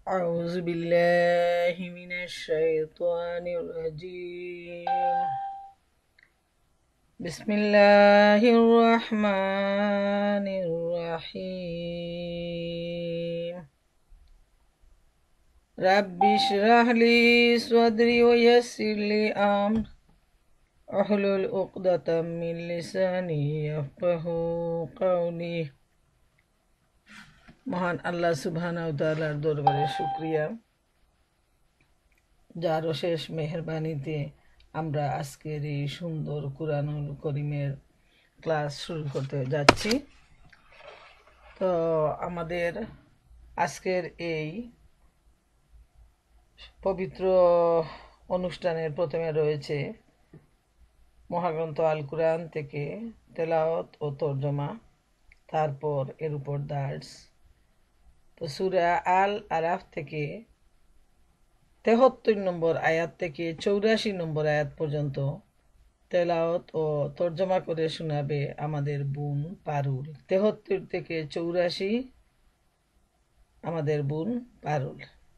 أعوذ بالله من الشيطان الرجيم. بسم الله الرحمن الرحيم. رب اشرح لي صدري ويسر لي أمري واحلل عقدة من لساني يفقه قولي। মহান আল্লাহ সুবহানাহু ওয়া তাআলার দরবারে শুকরিয়া, যার অশেষ মেহেরবানিতে আমরা আজকের এই সুন্দর কুরআনুল করিমের ক্লাস শুরু করতে যাচ্ছি। তো আমাদের আজকের এই পবিত্র অনুষ্ঠানের প্রথমে রয়েছে মহাগ্রন্থ আল কুরআন থেকে তেলাওয়াত ও তরজমা, তারপর এর উপর দার্স। তো সূরা আল আরাফ থেকে ৭৩ নম্বর আয়াত থেকে ৮৪ নম্বর আয়াত পর্যন্ত তেলাওয়াত ও তরজমা করে শোনাবে আমাদের বোন পারুল। ৭৩ থেকে ৮৪ আমাদের বোন পারুল।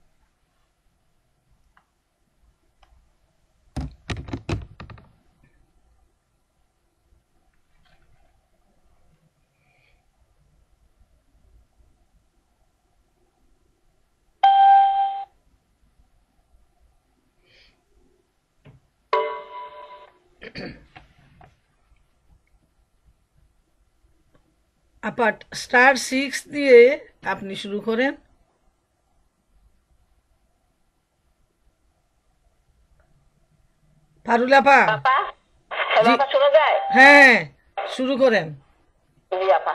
আপা *6 দিয়ে আপনি শুরু করেন। পারুল আপা, আপা জি, আপা শোনা যায়? হ্যাঁ শুরু করেন। জি আপা।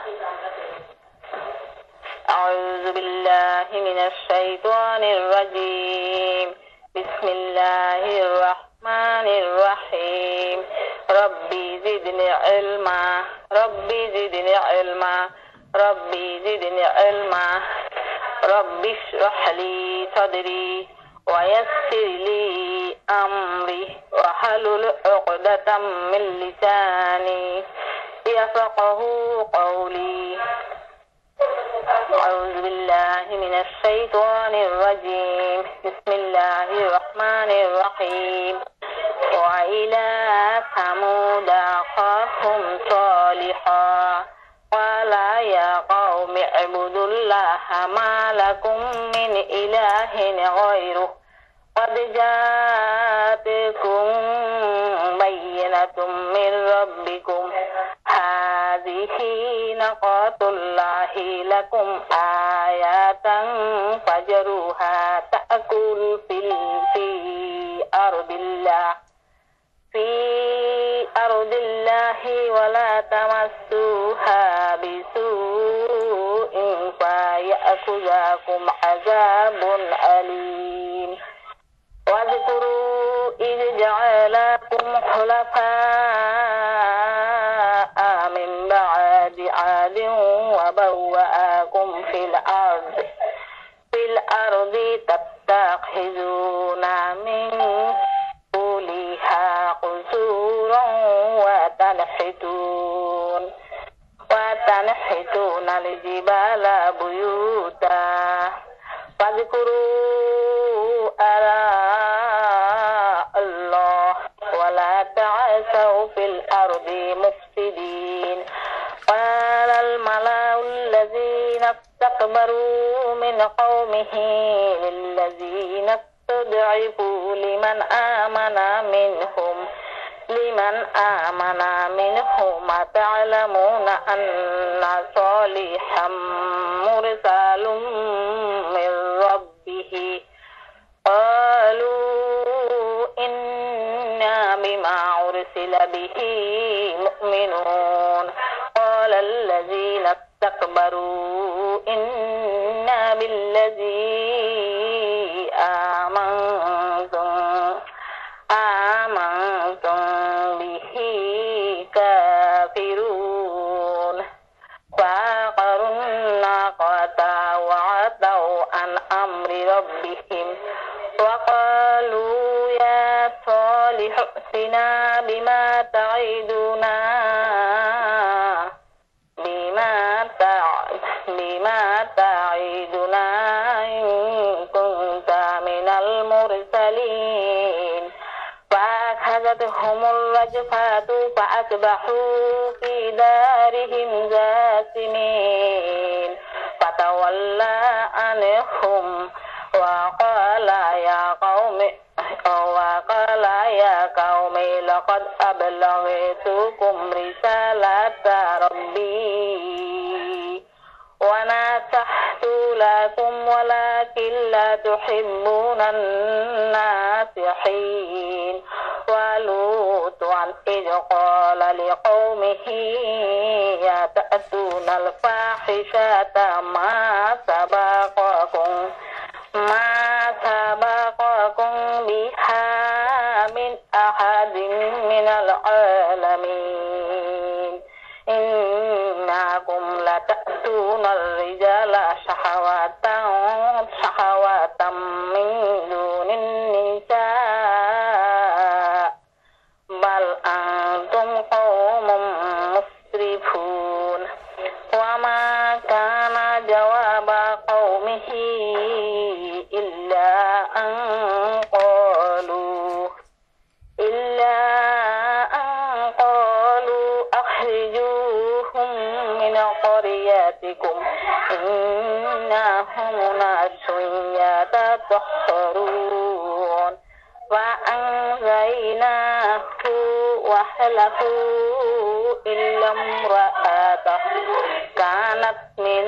أعوذ بالله من الشيطان الرجيم. بسم الله الرحمن الرحيم. ربي زدني علما. ربي زدني علما. ربي زدني علما. ربي اشرح لي صدري ويسر لي أمري واحلل عقدة من لساني يفقه قولي. أعوذ بالله من الشيطان الرجيم. بسم الله الرحمن الرحيم. وإلى ثمود أخاهم صالحا قال يا قوم اعبدوا الله ما لكم من إله غيره قد جاءتكم بينة من ربكم هذه ناقة الله لكم آية فجروها تأكل في أرض الله ولا تمسوها بسوء فيأخذكم عذاب أليم. واذكروا إذ جعلكم خلفاء من بعد عاد وبوأكم في الأرض تتخذون من سهولها قصورا وتنحتون الجبال بيوتا فاذكروا آلاء الله ولا تعثوا في الأرض مفسدين. قال الملأ الذين استكبروا من قومه للذين استضعفوا لمن آمن منهم تعلمون أن صالحا مرسل من ربه قالوا إنا بما أرسل به مؤمنون. قال الذين استكبروا إنا بالذي آمنتم به كافرون. فعقروا الناقة وعتوا عن أمر ربهم وقالوا يا صالح ائتنا بما تعدنا إن كنت الرجفة فأصبحوا في دارهم جاثمين فتولى عنهم وقال يا قوم لقد أبلغتكم رسالة ربي ونصحت لكم ولكن لا تحبون الناصحين ولوطا إذ قال لقومه يأتون الفاحشة ما سبقكم بها من أحد من العالمين إنكم لتأتون الرجال شهوة من دون النساء بل أنتم قوم مسرفون وما كان جواب قومه إلا أن قالوا أخرجوهم من قريتكم إنهم أناس يتطهرون فأنجيناه وأهله إلا امرأته كانت من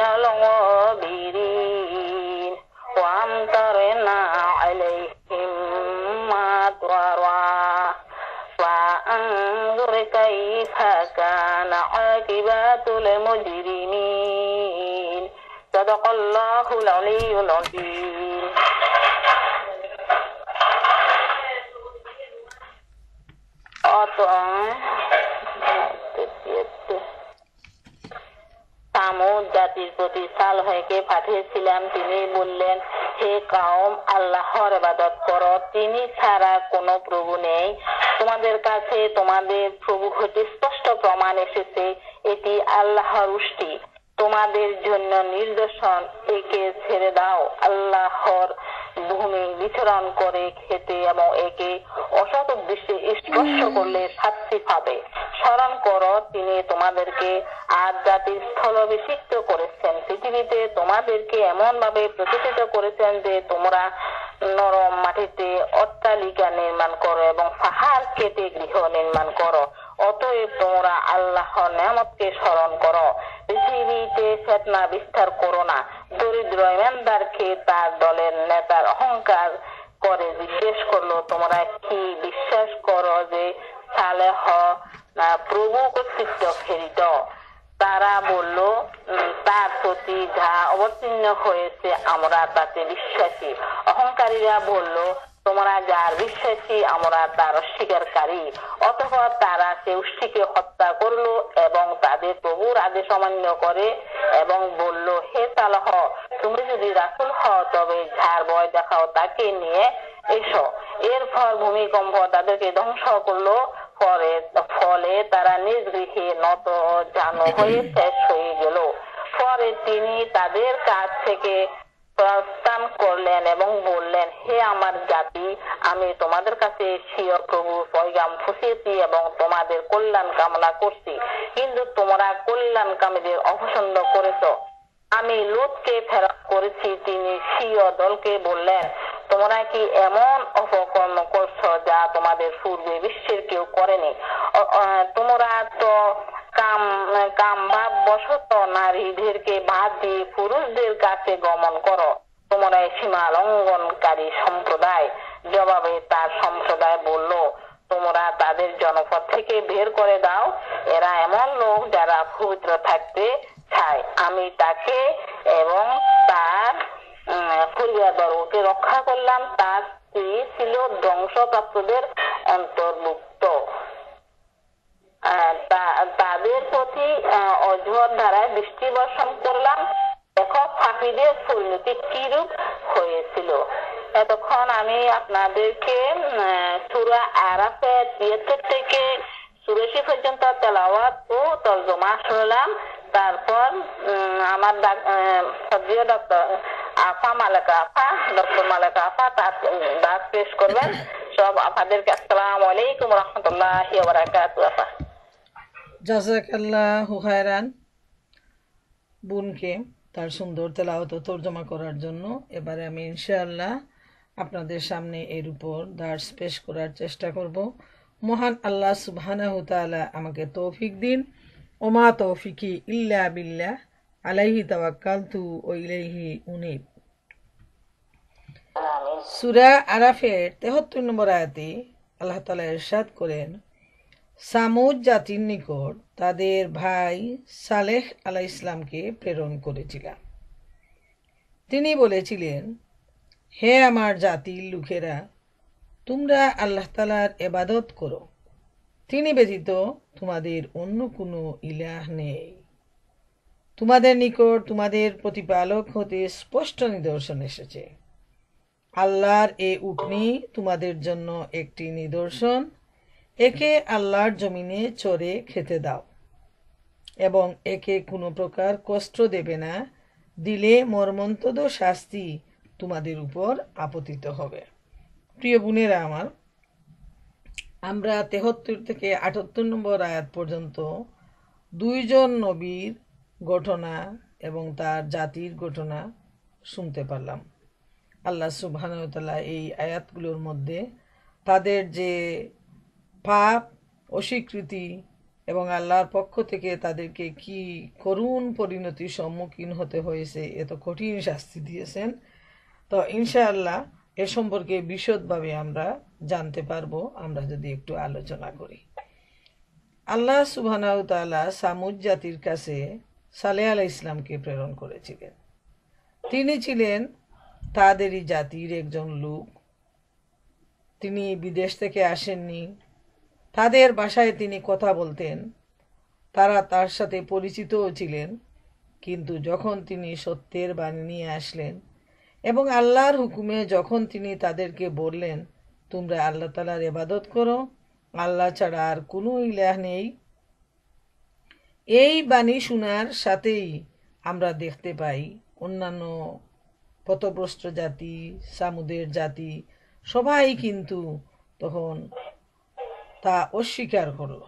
الغابرين وأمطرنا عليهم مطرا فانظر كيف كان عاقبة المجرمين صدق الله العلي العظيم. সামুদ জাতির প্রতি সালহকে পাঠিয়েছিলাম, তিনি বললেন, হে কওম, আল্লাহর ইবাদত করো, তিনি ছাড়া কোনো প্রভু নেই। তোমাদের কাছে তোমাদের প্রভু হতে স্পষ্ট প্রমাণ এসেছে, এটি আল্লাহর উষ্টি, তোমাদের জন্য নিদর্শন, একে ছেড়ে দাও। আল্লাহর ভূমি বিচরণ করে খেতে এবং একে অসৎ উদ্দেশ্যে স্পর্শ করলে শাস্তি পাবে। স্মরণ করো, তিনি তোমাদেরকে আজ জাতির স্থলাভিষিক্ত করেছেন, পৃথিবীতে তোমাদেরকে এমন ভাবে প্রতিষ্ঠিত করেছেন যে তোমরা নরম মাটিতে অট্টালিকা নির্মাণ করো এবং পাহাড় কেটে গৃহ নির্মাণ করো। অতএব তোমরা আল্লাহর নিয়ামতকে স্মরণ করো, পৃথিবীতে ফিতনা বিস্তার করো না। দরিদ্র ইমানদারকে তার দলের নেতার অহংকার করে জিজ্ঞেস করলো, তোমরা কি বিশ্বাস করো যে সালেহ প্রভু কর্তৃত্ব ফেরিত? তারা বলল, তার প্রতি যা অবতীর্ণ হয়েছে আমরা তাতে বিশ্বাসী। অহংকারীরা বলল, তোমরা যার বিশ্বাসী আমরা তার অস্বীকারী। অতঃপর তারা সে উষ্টিকে হত্যা করলো এবং তাদের প্রভুর আদেশ অমান্য করে এবং বলল, হে সালেহ, তুমি যদি রাসূল হও তবে যার ভয় দেখাও তাকে নিয়ে এসো। এরপর ভূমিকম্প তাদেরকে ধ্বংস করলো, ফলে তারা নিজ গৃহে নত জানু হয়ে শেষ হয়ে গেল। পরে তিনি তাদের কাছ থেকে প্রস্থান করলেন এবং বললেন, হে আমার জাতি, আমি তোমাদের কাছে স্বীয় প্রভু পয়গাম পৌঁছেছি এবং তোমাদের কল্যাণ কামনা করছি, কিন্তু তোমরা কল্যাণকামীদের অপছন্দ করেছ। আমি লূতকে ফেরত করেছি, তিনি স্বীয় দলকে বললেন, তোমরা কি এমন অপকর্ম করছো যা তোমাদের পূর্বে বিশ্বের কেউ করেনি? তোমরা তো কামভাব বশত নারীদেরকে বাদ দিয়ে পুরুষদের কাছে গমন করো, তোমরা সীমা লঙ্ঘনকারী সম্প্রদায়। জবাবে তার সম্প্রদায় বলল, তোমরা তাদের জনপদ থেকে বের করে দাও, এরা এমন লোক যারা পবিত্র থাকতে চায়। আমি তাকে এবং তার পরিবারবর্গকে রক্ষা করলাম, তার স্ত্রী ছিল ধ্বংসপ্রাপ্তদের অন্তর্ভুক্ত। তাদের প্রতি অঝোর ধারায় বৃষ্টি বর্ষণ করলাম, দেখো পাপীদের পরিণতি কিরূপ হয়েছিল। এতক্ষণ আমি আপনাদেরকে সূরা আরাফের ৭৩ থেকে ৮৪ পর্যন্ত তেলাওয়াত ও তরজমা শুনলাম। তারপর আমার ডক্টর আফা মালেকা আফা, ডক্টর মালেকা আফা তার দাস পেশ করবেন। সব আফাদেরকে আসসালামু আলাইকুম রহমতুল্লাহি ওয়া বারাকাতুহু। আপা জাযাকাল্লাহু খায়রান বোনকে তার সুন্দর তেলাওয়াত ও তর্জমা করার জন্য। এবারে আমি ইনশাআল্লাহ আপনাদের সামনে এর উপর দার্স পেশ করার চেষ্টা করব। মহান আল্লাহ সুবহানাহু তাআলা আমাকে তৌফিক দিন। ওমা তৌফিকি ইল্লা বিল্লাহ, আলাইহি তাওয়াক্কালতু ওয়া ইলাইহি উনীব। সূরা আরাফের 73 নম্বর আয়াতে আল্লাহ তাআলা ইরশাদ করেন, সামুদ জাতির নিকট তাদের ভাই সালেহ আলাইহিস সালামকে প্রেরণ করেছিলাম। তিনি বলেছিলেন, হে আমার জাতির লোকেরা, তোমরা আল্লাহ তাআলার ইবাদত করো, তিনি ব্যতীত তোমাদের অন্য কোনো ইলাহ নেই। তোমাদের নিকট তোমাদের প্রতিপালক হতে স্পষ্ট নিদর্শন এসেছে। আল্লাহর এ উটনী তোমাদের জন্য একটি নিদর্শন। একে আল্লাহর জমিনে চড়ে খেতে দাও এবং একে কোনো প্রকার কষ্ট দেবে না, দিলে মর্মন্তদ শাস্তি তোমাদের উপর আপতিত হবে। প্রিয় বোনেরা আমার, আমরা 73 থেকে 78 নম্বর আয়াত পর্যন্ত দুইজন নবীর ঘটনা এবং তার জাতির ঘটনা শুনতে পারলাম। আল্লাহ সুবহানাহু ওয়া তাআলা এই আয়াতগুলোর মধ্যে তাদের যে পাপ, অস্বীকৃতি এবং আল্লাহর পক্ষ থেকে তাদেরকে কি করুণ পরিণতির সম্মুখীন হতে হয়েছে, এত কঠিন শাস্তি দিয়েছেন। তো ইনশাআল্লাহ এ সম্পর্কে বিশদভাবে আমরা জানতে পারবো আমরা যদি একটু আলোচনা করি। আল্লাহ সুবহানাহু ওয়া তাআলা সামুদ জাতির কাছে সালেহ আলাইহিস সালামকে প্রেরণ করেছিলেন। তিনি ছিলেন তাদেরই জাতির একজন লোক। তিনি বিদেশ থেকে আসেননি। তাদের ভাষায় তিনি কথা বলতেন। তারা তার সাথে পরিচিতও ছিলেন। কিন্তু যখন তিনি সত্যের বাণী নিয়ে আসলেন এবং আল্লাহর হুকুমে যখন তিনি তাদেরকে বললেন, তোমরা আল্লাহ তাআলার ইবাদত করো, আল্লাহ ছাড়া আর কোনো ইলাহ নেই, এই বাণী শোনার সাথেই আমরা দেখতে পাই অন্যান্য পথভ্রষ্ট জাতি, সামুদের জাতি সবাই কিন্তু তখন তা অস্বীকার করল।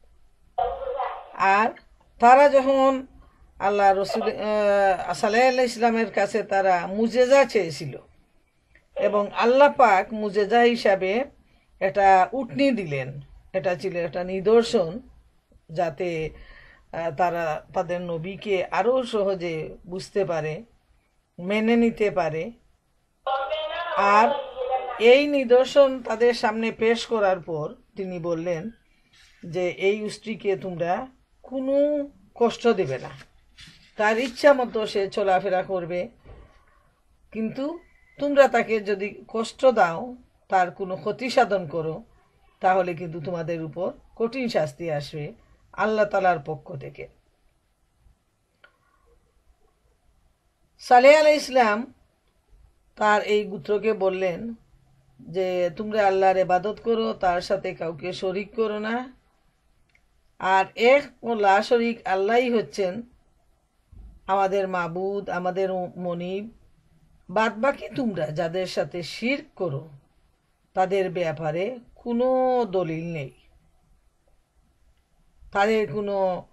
আর তারা যখন আল্লাহ রসুল সালেহ আলাইহিস সালামের কাছে তারা মুজেজা চেয়েছিল এবং আল্লাহ পাক মুজেজা হিসাবে এটা উটনি দিলেন। এটা ছিল একটা নিদর্শন, যাতে তারা তাদের নবীকে আরো সহজে বুঝতে পারে, মেনে নিতে পারে। আর এই নিদর্শন তাদের সামনে পেশ করার পর তিনি বললেন যে এই উষ্ট্রিকে তোমরা কোনো কষ্ট দেবে না, তার ইচ্ছা মতো সে চলাফেরা করবে, কিন্তু তোমরা তাকে যদি কষ্ট দাও, তার কোনো ক্ষতি সাধন করো, তাহলে কিন্তু তোমাদের উপর কঠিন শাস্তি আসবে আল্লাহ তাআলার পক্ষ থেকে। সালেহ আলাইহিস সালাম তার এই গোত্রকে বললেন যে তোমরা আল্লাহর ইবাদত করো, তার সাথে কাউকে শরীক করো না। আর এক ও লা শরীক আল্লাহই হচ্ছেন আমাদের মাবুদ, আমাদের মনিব। বাদ বাকি তোমরা যাদের সাথে শিরক করো তাদের ব্যাপারে কোনো দলিল নেই, তাদের কোনো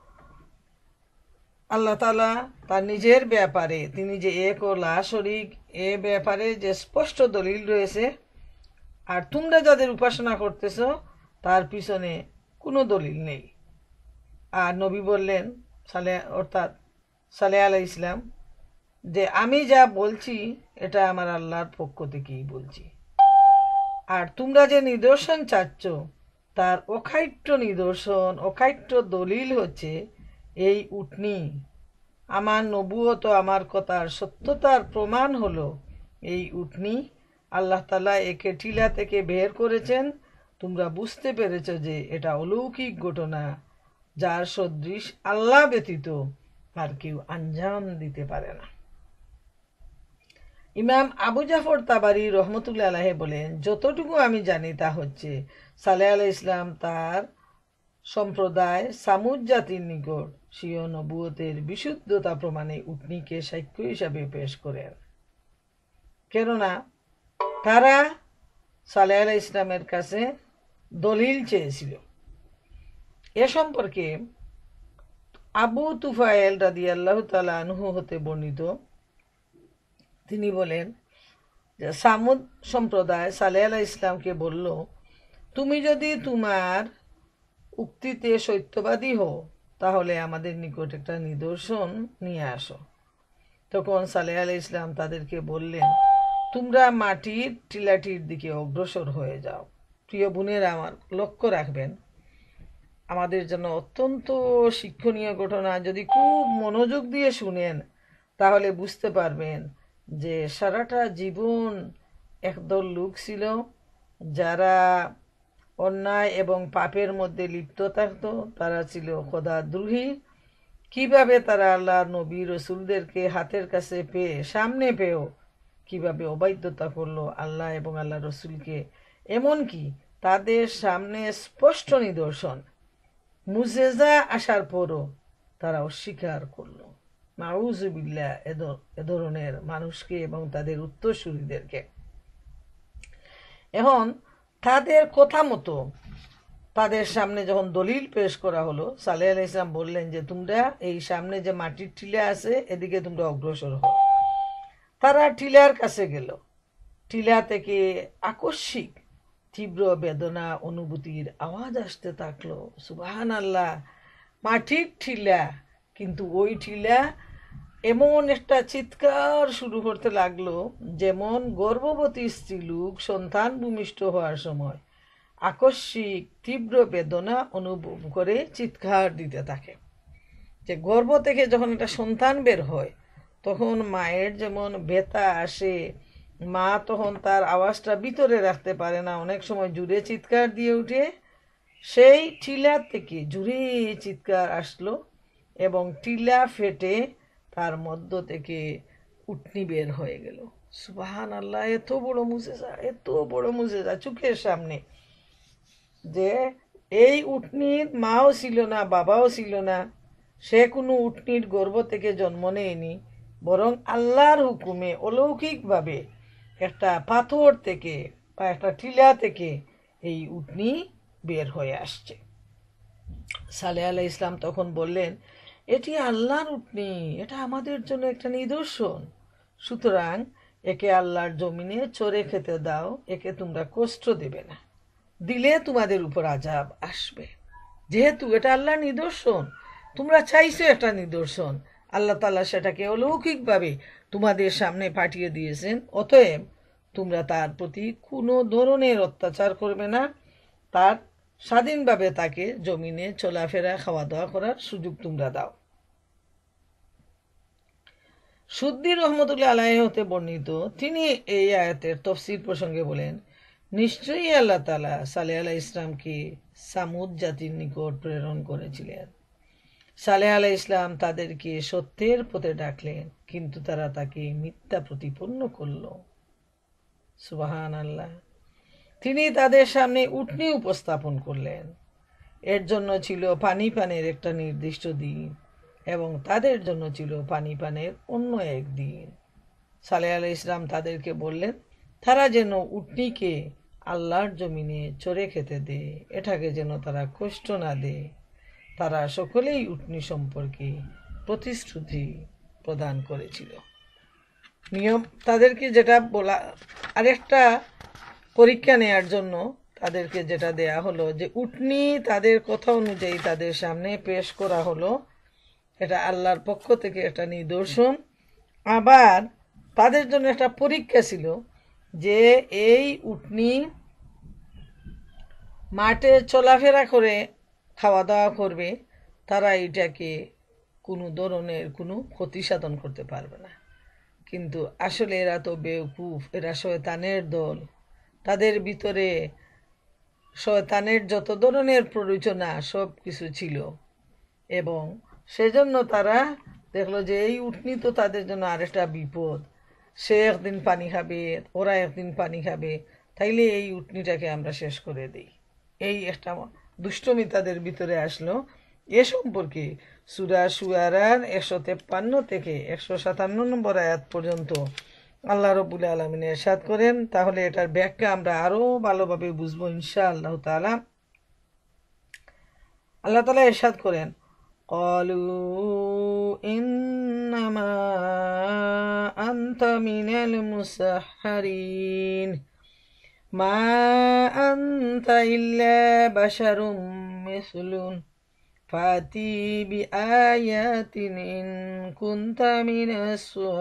আল্লাহ তাআলা তার নিজের ব্যাপারে তিনি যে এক ও লা শরীক, এ ব্যাপারে যে স্পষ্ট দলিল রয়েছে। আর তোমরা যাদের উপাসনা করতেছ তার পিছনে কোনো দলিল নেই। আর নবী বললেন অর্থাৎ সালেহ আলাইহিস সালাম যে আমি যা বলছি এটা আমার আল্লাহর পক্ষ থেকেই বলছি। আর তোমরা যে নিদর্শন চাচ্ছ তার অখাট্য নিদর্শন, অখাট্য দলিল হচ্ছে এই উটনি। আমার নবুয়ত, আমার কথার সত্যতার প্রমাণ হলো এই উটনি। আল্লাহ তাআলা একে টিলা থেকে বের করেছেন। তোমরা বুঝতে পেরেছ যে এটা অলৌকিক ঘটনা, যার সদৃশ আল্লাহ ব্যতীত আর কেউ আঞ্জাম দিতে পারে না। ইমাম আবু জাফর তাবারি রহমতুল্লাহ আলাইহি বলেন, যতটুকু আমি জানি তা হচ্ছে সালেহ আলাইহিস সালাম তার সম্প্রদায় সামুদ জাতির নিকট স্বীয় নবুয়তের বিশুদ্ধতা প্রমাণে উটনীকে সাক্ষ্য হিসাবে পেশ করেন। কেননা তারা সালেহ আলাইহিস ইসলামের কাছে দলিল চেয়েছিল। এ সম্পর্কে আবু তুফাইল রাদিয়াল্লাহু তাআলা আনহু হতে বর্ণিত, তিনি বলেন যে সামুদ সম্প্রদায় সালেহ আলাইহিস ইসলামকে বলল, তুমি যদি তোমার উক্তিতে সত্যবাদী হও তাহলে আমাদের নিকট একটা নিদর্শন নিয়ে আসো। তখন সালেহ আলাইহিস ইসলাম তাদেরকে বললেন, তোমরা মাটির টিলাটির দিকে অগ্রসর হয়ে যাও। প্রিয় বোনেরা, আমার লক্ষ্য রাখবেন, আমাদের জন্য অত্যন্ত শিক্ষণীয় ঘটনা। যদি খুব মনোযোগ দিয়ে শুনেন তাহলে বুঝতে পারবেন যে সারাটা জীবন একদল লোক ছিল যারা অন্যায় এবং পাপের মধ্যে লিপ্ত থাকত। তারা ছিল খোদাদ্রোহী। কিভাবে তারা আল্লাহ নবী রসুলদেরকে হাতের কাছে পেয়ে, সামনে পেয়েও কিভাবে অবাধ্যতা করলো আল্লাহ এবং আল্লাহ রসুলকে। এমনকি তাদের সামনে স্পষ্ট নিদর্শন মুজেজা আসার পরও তারা অস্বীকার করলো। নাউজুবিল্লাহ এ ধরনের মানুষকে এবং তাদের উত্তরসূরিদেরকে। এখন তাদের কথা মতো তাদের সামনে যখন দলিল পেশ করা হলো, সালেহ আলাইহিস সালাম বললেন যে তোমরা এই সামনে যে মাটির টিলা আছে এদিকে তোমরা অগ্রসর হও। তারা টিলার কাছে গেল। টিলা থেকে আকস্মিক তীব্র বেদনা অনুভূতির আওয়াজ আসতে থাকলো। সুবহানাল্লাহ, মাটির টিলা, কিন্তু ওই টিলা এমন একটা চিৎকার শুরু করতে লাগলো যেমন গর্ভবতী স্ত্রীলোক সন্তান ভূমিষ্ঠ হওয়ার সময় আকস্মিক তীব্র বেদনা অনুভব করে চিৎকার দিতে থাকে। যে গর্ভ থেকে যখন একটা সন্তান বের হয় তখন মায়ের যেমন ব্যথা আসে, মা তখন তার আওয়াজটা ভিতরে রাখতে পারে না, অনেক সময় জুড়ে চিৎকার দিয়ে উঠে। সেই টিলা থেকে জুড়ে চিৎকার আসলো এবং টিলা ফেটে তার মধ্য থেকে উটনি বের হয়ে গেল। সুবহানাল্লাহ, এত বড় মুজিজা, এত বড় মুজিজা চোখের সামনে, যে এই উটনির মাও ছিল না, বাবাও ছিল না, সে কোনো উটনির গর্ভ থেকে জন্ম নেয়নি, বরং আল্লাহর হুকুমে অলৌকিকভাবে একটা পাথর থেকে বা একটা টিলা থেকে এই উটনি বের হয়ে আসছে। সালেহ আলাইহিস ইসলাম তখন বললেন, এটি আল্লাহর উটনি, এটা আমাদের জন্য একটা নিদর্শন। সুতরাং একে আল্লাহর জমিনে চরে খেতে দাও, একে তোমরা কষ্ট দেবে না, দিলে তোমাদের উপর আযাব আসবে। যেহেতু এটা আল্লাহর নিদর্শন, তোমরা চাইছো একটা নিদর্শন, আল্লাহ তাআলা সেটাকে অলৌকিকভাবে তোমাদের সামনে পাঠিয়ে দিয়েছেন, অতএব তোমরা তার প্রতি কোনো ধরনের অত্যাচার করবে না, তার স্বাধীনভাবে তাকে জমিনে চলাফেরা খাওয়া দাওয়া করার সুযোগ তোমরা দাও। সুদ্দী রহমতুল্লাহ আলাইহি হতে বর্ণিত, তিনি এই আয়াতের তফসির প্রসঙ্গে বলেন, নিশ্চয়ই আল্লাহ তাআলা সালেহ আলাইহিস ইসলামকে সামুদ জাতির নিকট প্রেরণ করেছিলেন। সালেহ আলাইহিস ইসলাম তাদেরকে সত্যের পথে ডাকলেন, কিন্তু তারা তাকে মিথ্যা প্রতিপন্ন করল। সুবহানাল্লাহ। তিনি তাদের সামনে উটনি উপস্থাপন করলেন। এর জন্য ছিল পানি পানের একটা নির্দিষ্ট দিন এবং তাদের জন্য ছিল পানি পানের অন্য এক দিন। সালেহ আলাইহিস ইসলাম তাদেরকে বললেন, তারা যেন উটনিকে আল্লাহর জমিনে চরে খেতে দেয়, এটাকে যেন তারা কষ্ট না দেয়। তারা সকলেই উটনি সম্পর্কে প্রতিশ্রুতি প্রদান করেছিল। নিয়ম তাদেরকে যেটা বলা, আরেকটা পরীক্ষা নেয়ার জন্য তাদেরকে যেটা দেয়া হলো যে উটনি তাদের কথা অনুযায়ী তাদের সামনে পেশ করা হলো, এটা আল্লাহর পক্ষ থেকে একটা নিদর্শন। আবার তাদের জন্য একটা পরীক্ষা ছিল যে এই উটনি মাঠে চলাফেরা করে খাওয়া দাওয়া করবে, তারা এটাকে কোনো ধরনের কোনো ক্ষতি সাধন করতে পারবে না। কিন্তু আসলে এরা তো বেওকুফ, এরা শয়তানের দল, তাদের ভিতরে শয়তানের যত ধরনের প্ররোচনা সব কিছু ছিল এবং সেজন্য তারা দেখলো যে এই উটনি তো তাদের জন্য আরেকটা বিপদ, সে একদিন পানি খাবে, ওরা একদিন পানি খাবে, তাইলে এই উটনিটাকে আমরা শেষ করে দিই। এই একটা দুষ্টমি তাদের ভিতরে আসলো। এ সম্পর্কে সূরা শুআরার 153 থেকে 157 নম্বর আয়াত পর্যন্ত আল্লাহ রাব্বুল আলামিন ইরশাদ করেন, তাহলে এটার ব্যাখ্যা আমরা আরো ভালোভাবে বুঝবো ইনশাআল্লাহ তাআলা। আল্লাহ তাআলা ইরশাদ করেন, ক্বালু ইন্নামা আনতা মিনাল মুসাহহারিন মা আনতা ইল্লা বাশারুম মিসলুন ফাতি বিআয়াতিন ইন কুনতা মিনাস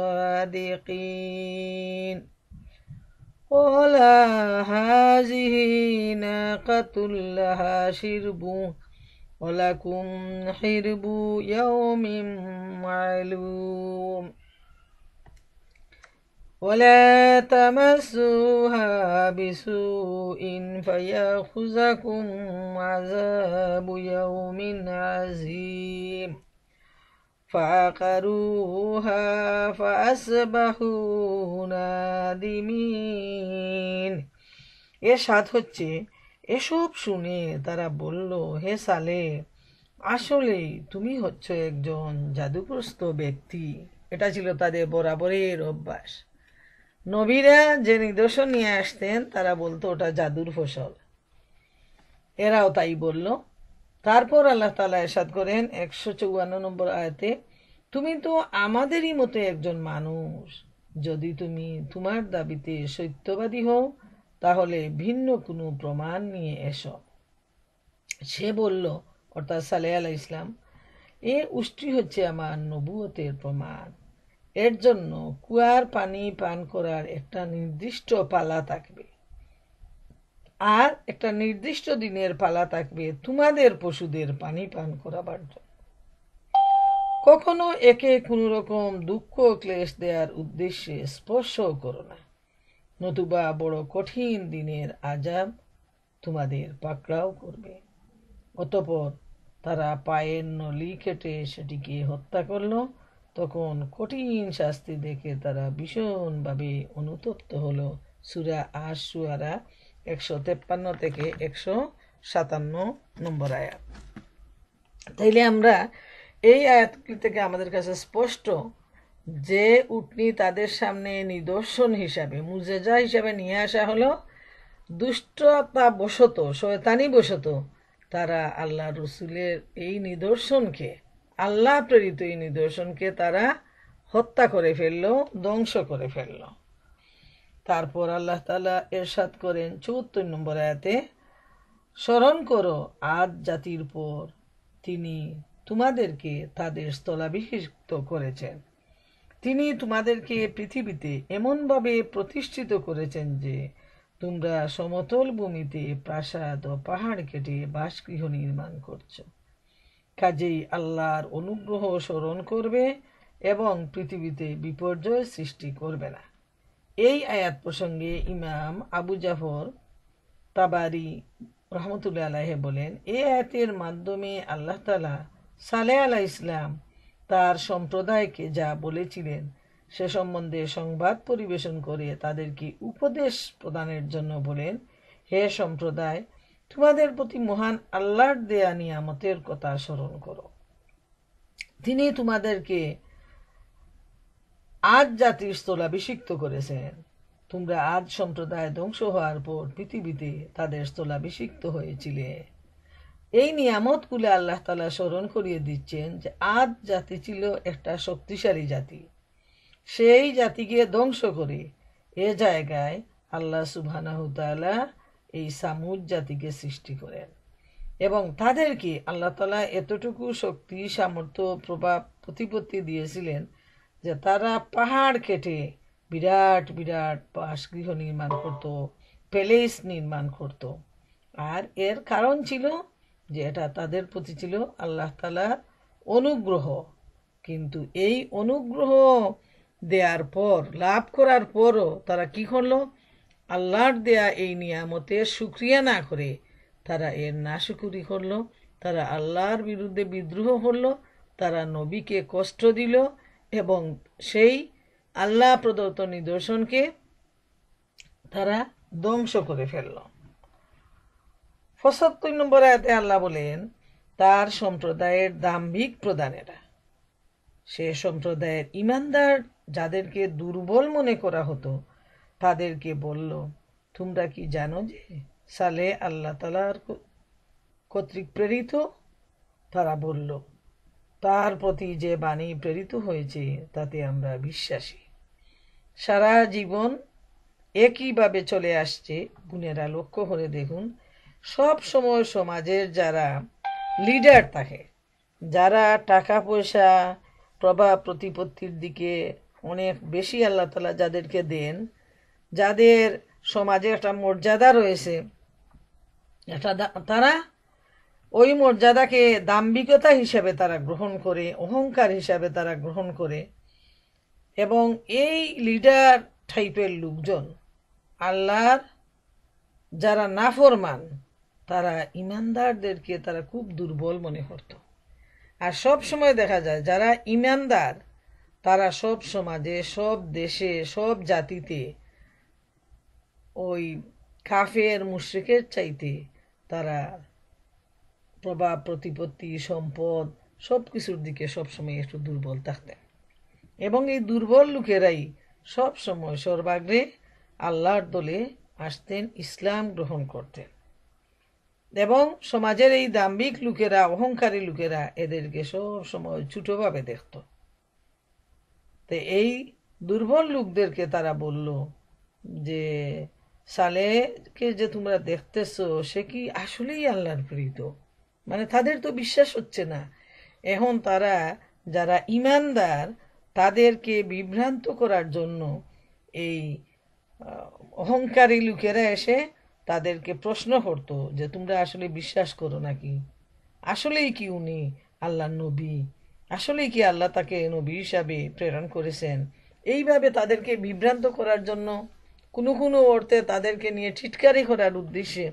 সাদিকিন قال هذه ناقة لها شرب ولكم حرب يوم معلوم ولا تمسوها بسوء فيأخذكم عذاب يوم عظيم فعقروها فأصبحوا নাদিমিন। এর সাথ হচ্ছে, এসব শুনে তারা বলল, হে সালেহ, আসলেই তুমি হচ্ছ একজন জাদুগ্রস্ত ব্যক্তি। এটা ছিল তাদের বরাবরের অভ্যাস। নবীরা যে নিদর্শন নিয়ে আসতেন তারা বলতো ওটা জাদুর ফসল। এরাও তাই বলল। তারপর আল্লাহ তাআলা ইরশাদ করেন 154 নম্বর আয়াতে, তুমি তো আমাদেরই মতো একজন মানুষ। যদি তুমি তোমার দাবিতে সত্যবাদী হও তাহলে ভিন্ন কোনো প্রমাণ নিয়ে এসো। সে বলল, অর্থাৎ সালেহ আলাইহিস সালাম, এ উষ্ট্রি হচ্ছে আমার নবুয়তের প্রমাণ। এর জন্য কুয়ার পানি পান করার একটা নির্দিষ্ট পালা থাকবে, আর একটা নির্দিষ্ট দিনের পালা থাকবে তোমাদের পশুদের পানি পান করাবার জন্য। কখনো একে কোনো রকম দুঃখ ক্লেশ দেওয়ার উদ্দেশ্যে স্পর্শ করো না, নতুবা বড় কঠিন দিনের আযাব তোমাদের পাকড়াও করবে। অতঃপর তারা পায়ের নলি কেটে সেটিকে হত্যা করল। তখন কঠিন শাস্তি দেখে তারা ভীষণভাবে অনুতপ্ত হলো। সূরা আশ-শুআরা 153 থেকে 157 নম্বর আয়াত। তাইলে আমরা এই আয়াতগুলি থেকে আমাদের কাছে স্পষ্ট যে উটনি তাদের সামনে নিদর্শন হিসাবে, মুজেজা হিসাবে নিয়ে আসা হলো। দুষ্টতা বশত, শয়তানি বশত তারা আল্লাহ রসুলের এই নিদর্শনকে, আল্লাহ প্রেরিত এই নিদর্শনকে তারা হত্যা করে ফেললো, ধ্বংস করে ফেললো। তারপর আল্লাহ তাআলা ইরশাদ করেন 74 নম্বর আয়াতে, স্মরণ করো আদ জাতির পর তিনি তোমাদেরকে তাদের স্থলাভিষিক্ত করেছেন। তিনি তোমাদেরকে পৃথিবীতে এমনভাবে প্রতিষ্ঠিত করেছেন যে তোমরা সমতল ভূমিতে প্রাসাদ ও পাহাড় কেটে বাসগৃহ নির্মাণ করছো। কাজেই আল্লাহর অনুগ্রহ স্মরণ করবে এবং পৃথিবীতে বিপর্যয় সৃষ্টি করবে না। এই আয়াত প্রসঙ্গে ইমাম আবু জাফর তাবারি রহমতুল্লাহ আলাইহি বলেন, এই আয়াতের মাধ্যমে আল্লাহ তাআলা সালেহ আলাইহিস সালাম তার সম্প্রদায়কে যা বলেছিলেন সে সম্বন্ধে সংবাদ পরিবেশন করে তাদেরকে উপদেশ প্রদানের জন্য বলেন, হে সম্প্রদায়, তোমাদের প্রতি মহান আল্লাহর দেয়া নিয়ামতের কথা স্মরণ করো। তিনি তোমাদেরকে আদ জাতির স্থলাভিষিক্ত করেছেন। তোমরা আদ সম্প্রদায় ধ্বংস হওয়ার পর পৃথিবীতে তাদের স্থলাভিষিক্ত হয়েছিলে। এই নিয়ামতগুলো আল্লাহ তাআলা স্মরণ করিয়ে দিচ্ছেন যে আদ জাতি ছিল একটা শক্তিশালী জাতি। সেই জাতিকে ধ্বংস করে এ জায়গায় আল্লাহ সুবহানাহু তাআলা এই সামুদ জাতিকে সৃষ্টি করেন এবং তাদেরকে আল্লাহ তাআলা এতটুকু শক্তি, সামর্থ্য, প্রভাব, প্রতিপত্তি দিয়েছিলেন যে তারা পাহাড় কেটে বিরাট বিরাট বাসগৃহ নির্মাণ করত, প্যালেস নির্মাণ করত। আর এর কারণ ছিল যে এটা তাদের প্রতি ছিল আল্লাহ তাআলার অনুগ্রহ। কিন্তু এই অনুগ্রহ দেওয়ার পর, লাভ করার পরও তারা কি করলো? আল্লাহর দেয়া এই নিয়ামতের শুকরিয়া না করে তারা এর নাশুকরি করলো। তারা আল্লাহর বিরুদ্ধে বিদ্রোহ করলো, তারা নবীকে কষ্ট দিল এবং সেই আল্লাহ প্রদত্ত নিদর্শনকে তারা ধ্বংস করে ফেলল। 75 নম্বর আয়াতে আল্লাহ বলেন, তার সম্প্রদায়ের দাম্ভিক প্রধানেরা, সে সম্প্রদায়ের ইমানদার যাদেরকে দুর্বল মনে করা হতো তাদেরকে বলল, তোমরা কি জানো যে সালেহ আল্লাহ তাআলার কর্তৃক প্রেরিত? তারা বলল, তার প্রতি যে বাণী প্রেরিত হয়েছে তাতে আমরা বিশ্বাসী। সারা জীবন একইভাবে চলে আসছে। গুণেরা লক্ষ্য করে দেখুন, সব সময় সমাজের যারা লিডার থাকে, যারা টাকা পয়সা প্রভাব প্রতিপত্তির দিকে অনেক বেশি আল্লাহ তাআলা যাদেরকে দেন, যাদের সমাজে একটা মর্যাদা রয়েছে, তারা ওই মর্যাদাকে দাম্ভিকতা হিসাবে তারা গ্রহণ করে, অহংকার হিসাবে তারা গ্রহণ করে। এবং এই লিডার টাইপের লোকজন, আল্লাহর যারা নাফরমান, তারা ইমানদারদেরকে তারা খুব দুর্বল মনে করত। আর সব সময় দেখা যায় যারা ইমানদার তারা সব সমাজে, সব দেশে, সব জাতিতে ওই কাফের মুশরিকের চাইতে তারা প্রভাব প্রতিপত্তি, সম্পদ সব কিছুর দিকে সবসময় একটু দুর্বল থাকতেন। এবং এই দুর্বল লোকেরাই সব সময় সর্বাগ্রে আল্লাহর দলে আসতেন, ইসলাম গ্রহণ করতেন। এবং সমাজের এই দাম্ভিক লোকেরা, অহংকারী লোকেরা এদেরকে সব সময় ছোটভাবে দেখত। তো এই দুর্বল লোকদেরকে তারা বলল যে সালেহকে যে তোমরা দেখতেছো সে কি আসলেই আল্লাহর প্রেরিত? মানে তাদের তো বিশ্বাস হচ্ছে না। এখন তারা যারা ইমানদার তাদেরকে বিভ্রান্ত করার জন্য এই অহংকারী লোকেরা এসে তাদেরকে প্রশ্ন করতো যে তোমরা আসলে বিশ্বাস করো নাকি? আসলেই কি উনি আল্লাহর নবী? আসলেই কি আল্লাহ তাকে নবী হিসাবে প্রেরণ করেছেন? এইভাবে তাদেরকে বিভ্রান্ত করার জন্য, কোনো কোনো অর্থে তাদেরকে নিয়ে টিটকারি করার উদ্দেশ্যে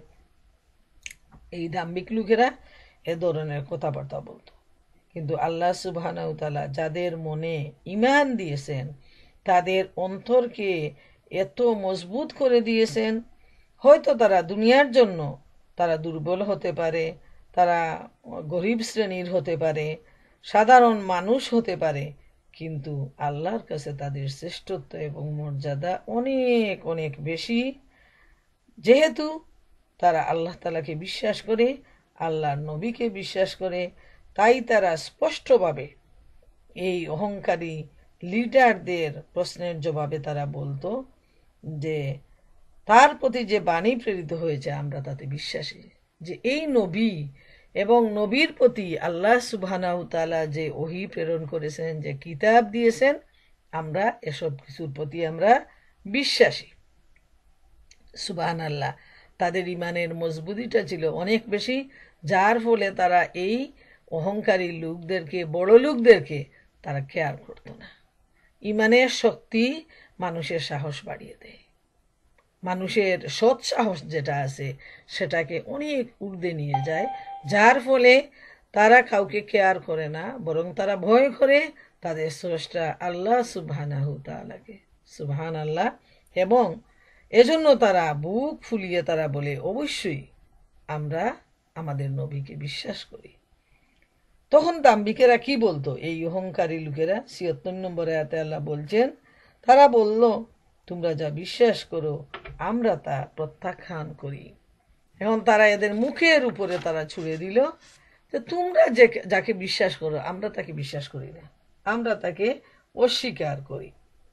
এই দাম্ভিক লোকেরা এ ধরনের কথাবার্তা বলতো। কিন্তু আল্লাহ সুবহানাহু ওয়া তাআলা যাদের মনে ঈমান দিয়েছেন, তাদের অন্তরকে এত মজবুত করে দিয়েছেন, হয়তো তারা দুনিয়ার জন্য তারা দুর্বল হতে পারে, তারা গরিব শ্রেণীর হতে পারে, সাধারণ মানুষ হতে পারে, কিন্তু আল্লাহর কাছে তাদের শ্রেষ্ঠত্ব এবং মর্যাদা অনেক অনেক বেশি। যেহেতু তারা আল্লাহ তাআলাকে বিশ্বাস করে, আল্লাহর নবীকে বিশ্বাস করে, তাই তারা স্পষ্টভাবে এই অহংকারী লিডারদের প্রশ্নের জবাবে তারা বলতো যে তার প্রতি যে বাণী প্রেরিত হয়েছে আমরা তাতে বিশ্বাসী, যে এই নবী এবং নবীর প্রতি আল্লাহ সুবহানাহু ওয়া তাআলা যে ওহী প্রেরণ করেছেন, যে কিতাব দিয়েছেন, আমরা এসব কিছুর প্রতি আমরা বিশ্বাসী। সুবহানাল্লাহ, তাদের ইমানের মজবুতিটা ছিল অনেক বেশি, যার ফলে তারা এই অহংকারী লোকদেরকে, বড় লোকদেরকে তারা কেয়ার করতো না। ইমানের শক্তি মানুষের সাহস বাড়িয়ে দেয়, মানুষের সৎ সাহস যেটা আছে সেটাকে অনেক ঊর্ধ্বে নিয়ে যায়, যার ফলে তারা কাউকে কেয়ার করে না, বরং তারা ভয় করে তাদের স্রষ্টা আল্লাহ সুবহানাহু ওয়া তাআলাকে। সুবহানাল্লাহ। এবং এজন্য তারা বুক ফুলিয়ে তারা বলে, অবশ্যই আমরা আমাদের নবীকে বিশ্বাস করি। তখন দাম্ভিকেরা কি বলতো? এই অহংকারী লোকেরা ৭৬ নম্বর আয়াতে আল্লাহ বলছেন, তারা বলল, তোমরা যা বিশ্বাস করো আমরা তা প্রত্যাখ্যান করি। এখন তারা এদের মুখের উপরে তারা ছুঁড়ে দিল যে তোমরা যাকে বিশ্বাস করো আমরা তাকে বিশ্বাস করি না, আমরা তাকে অস্বীকার করি।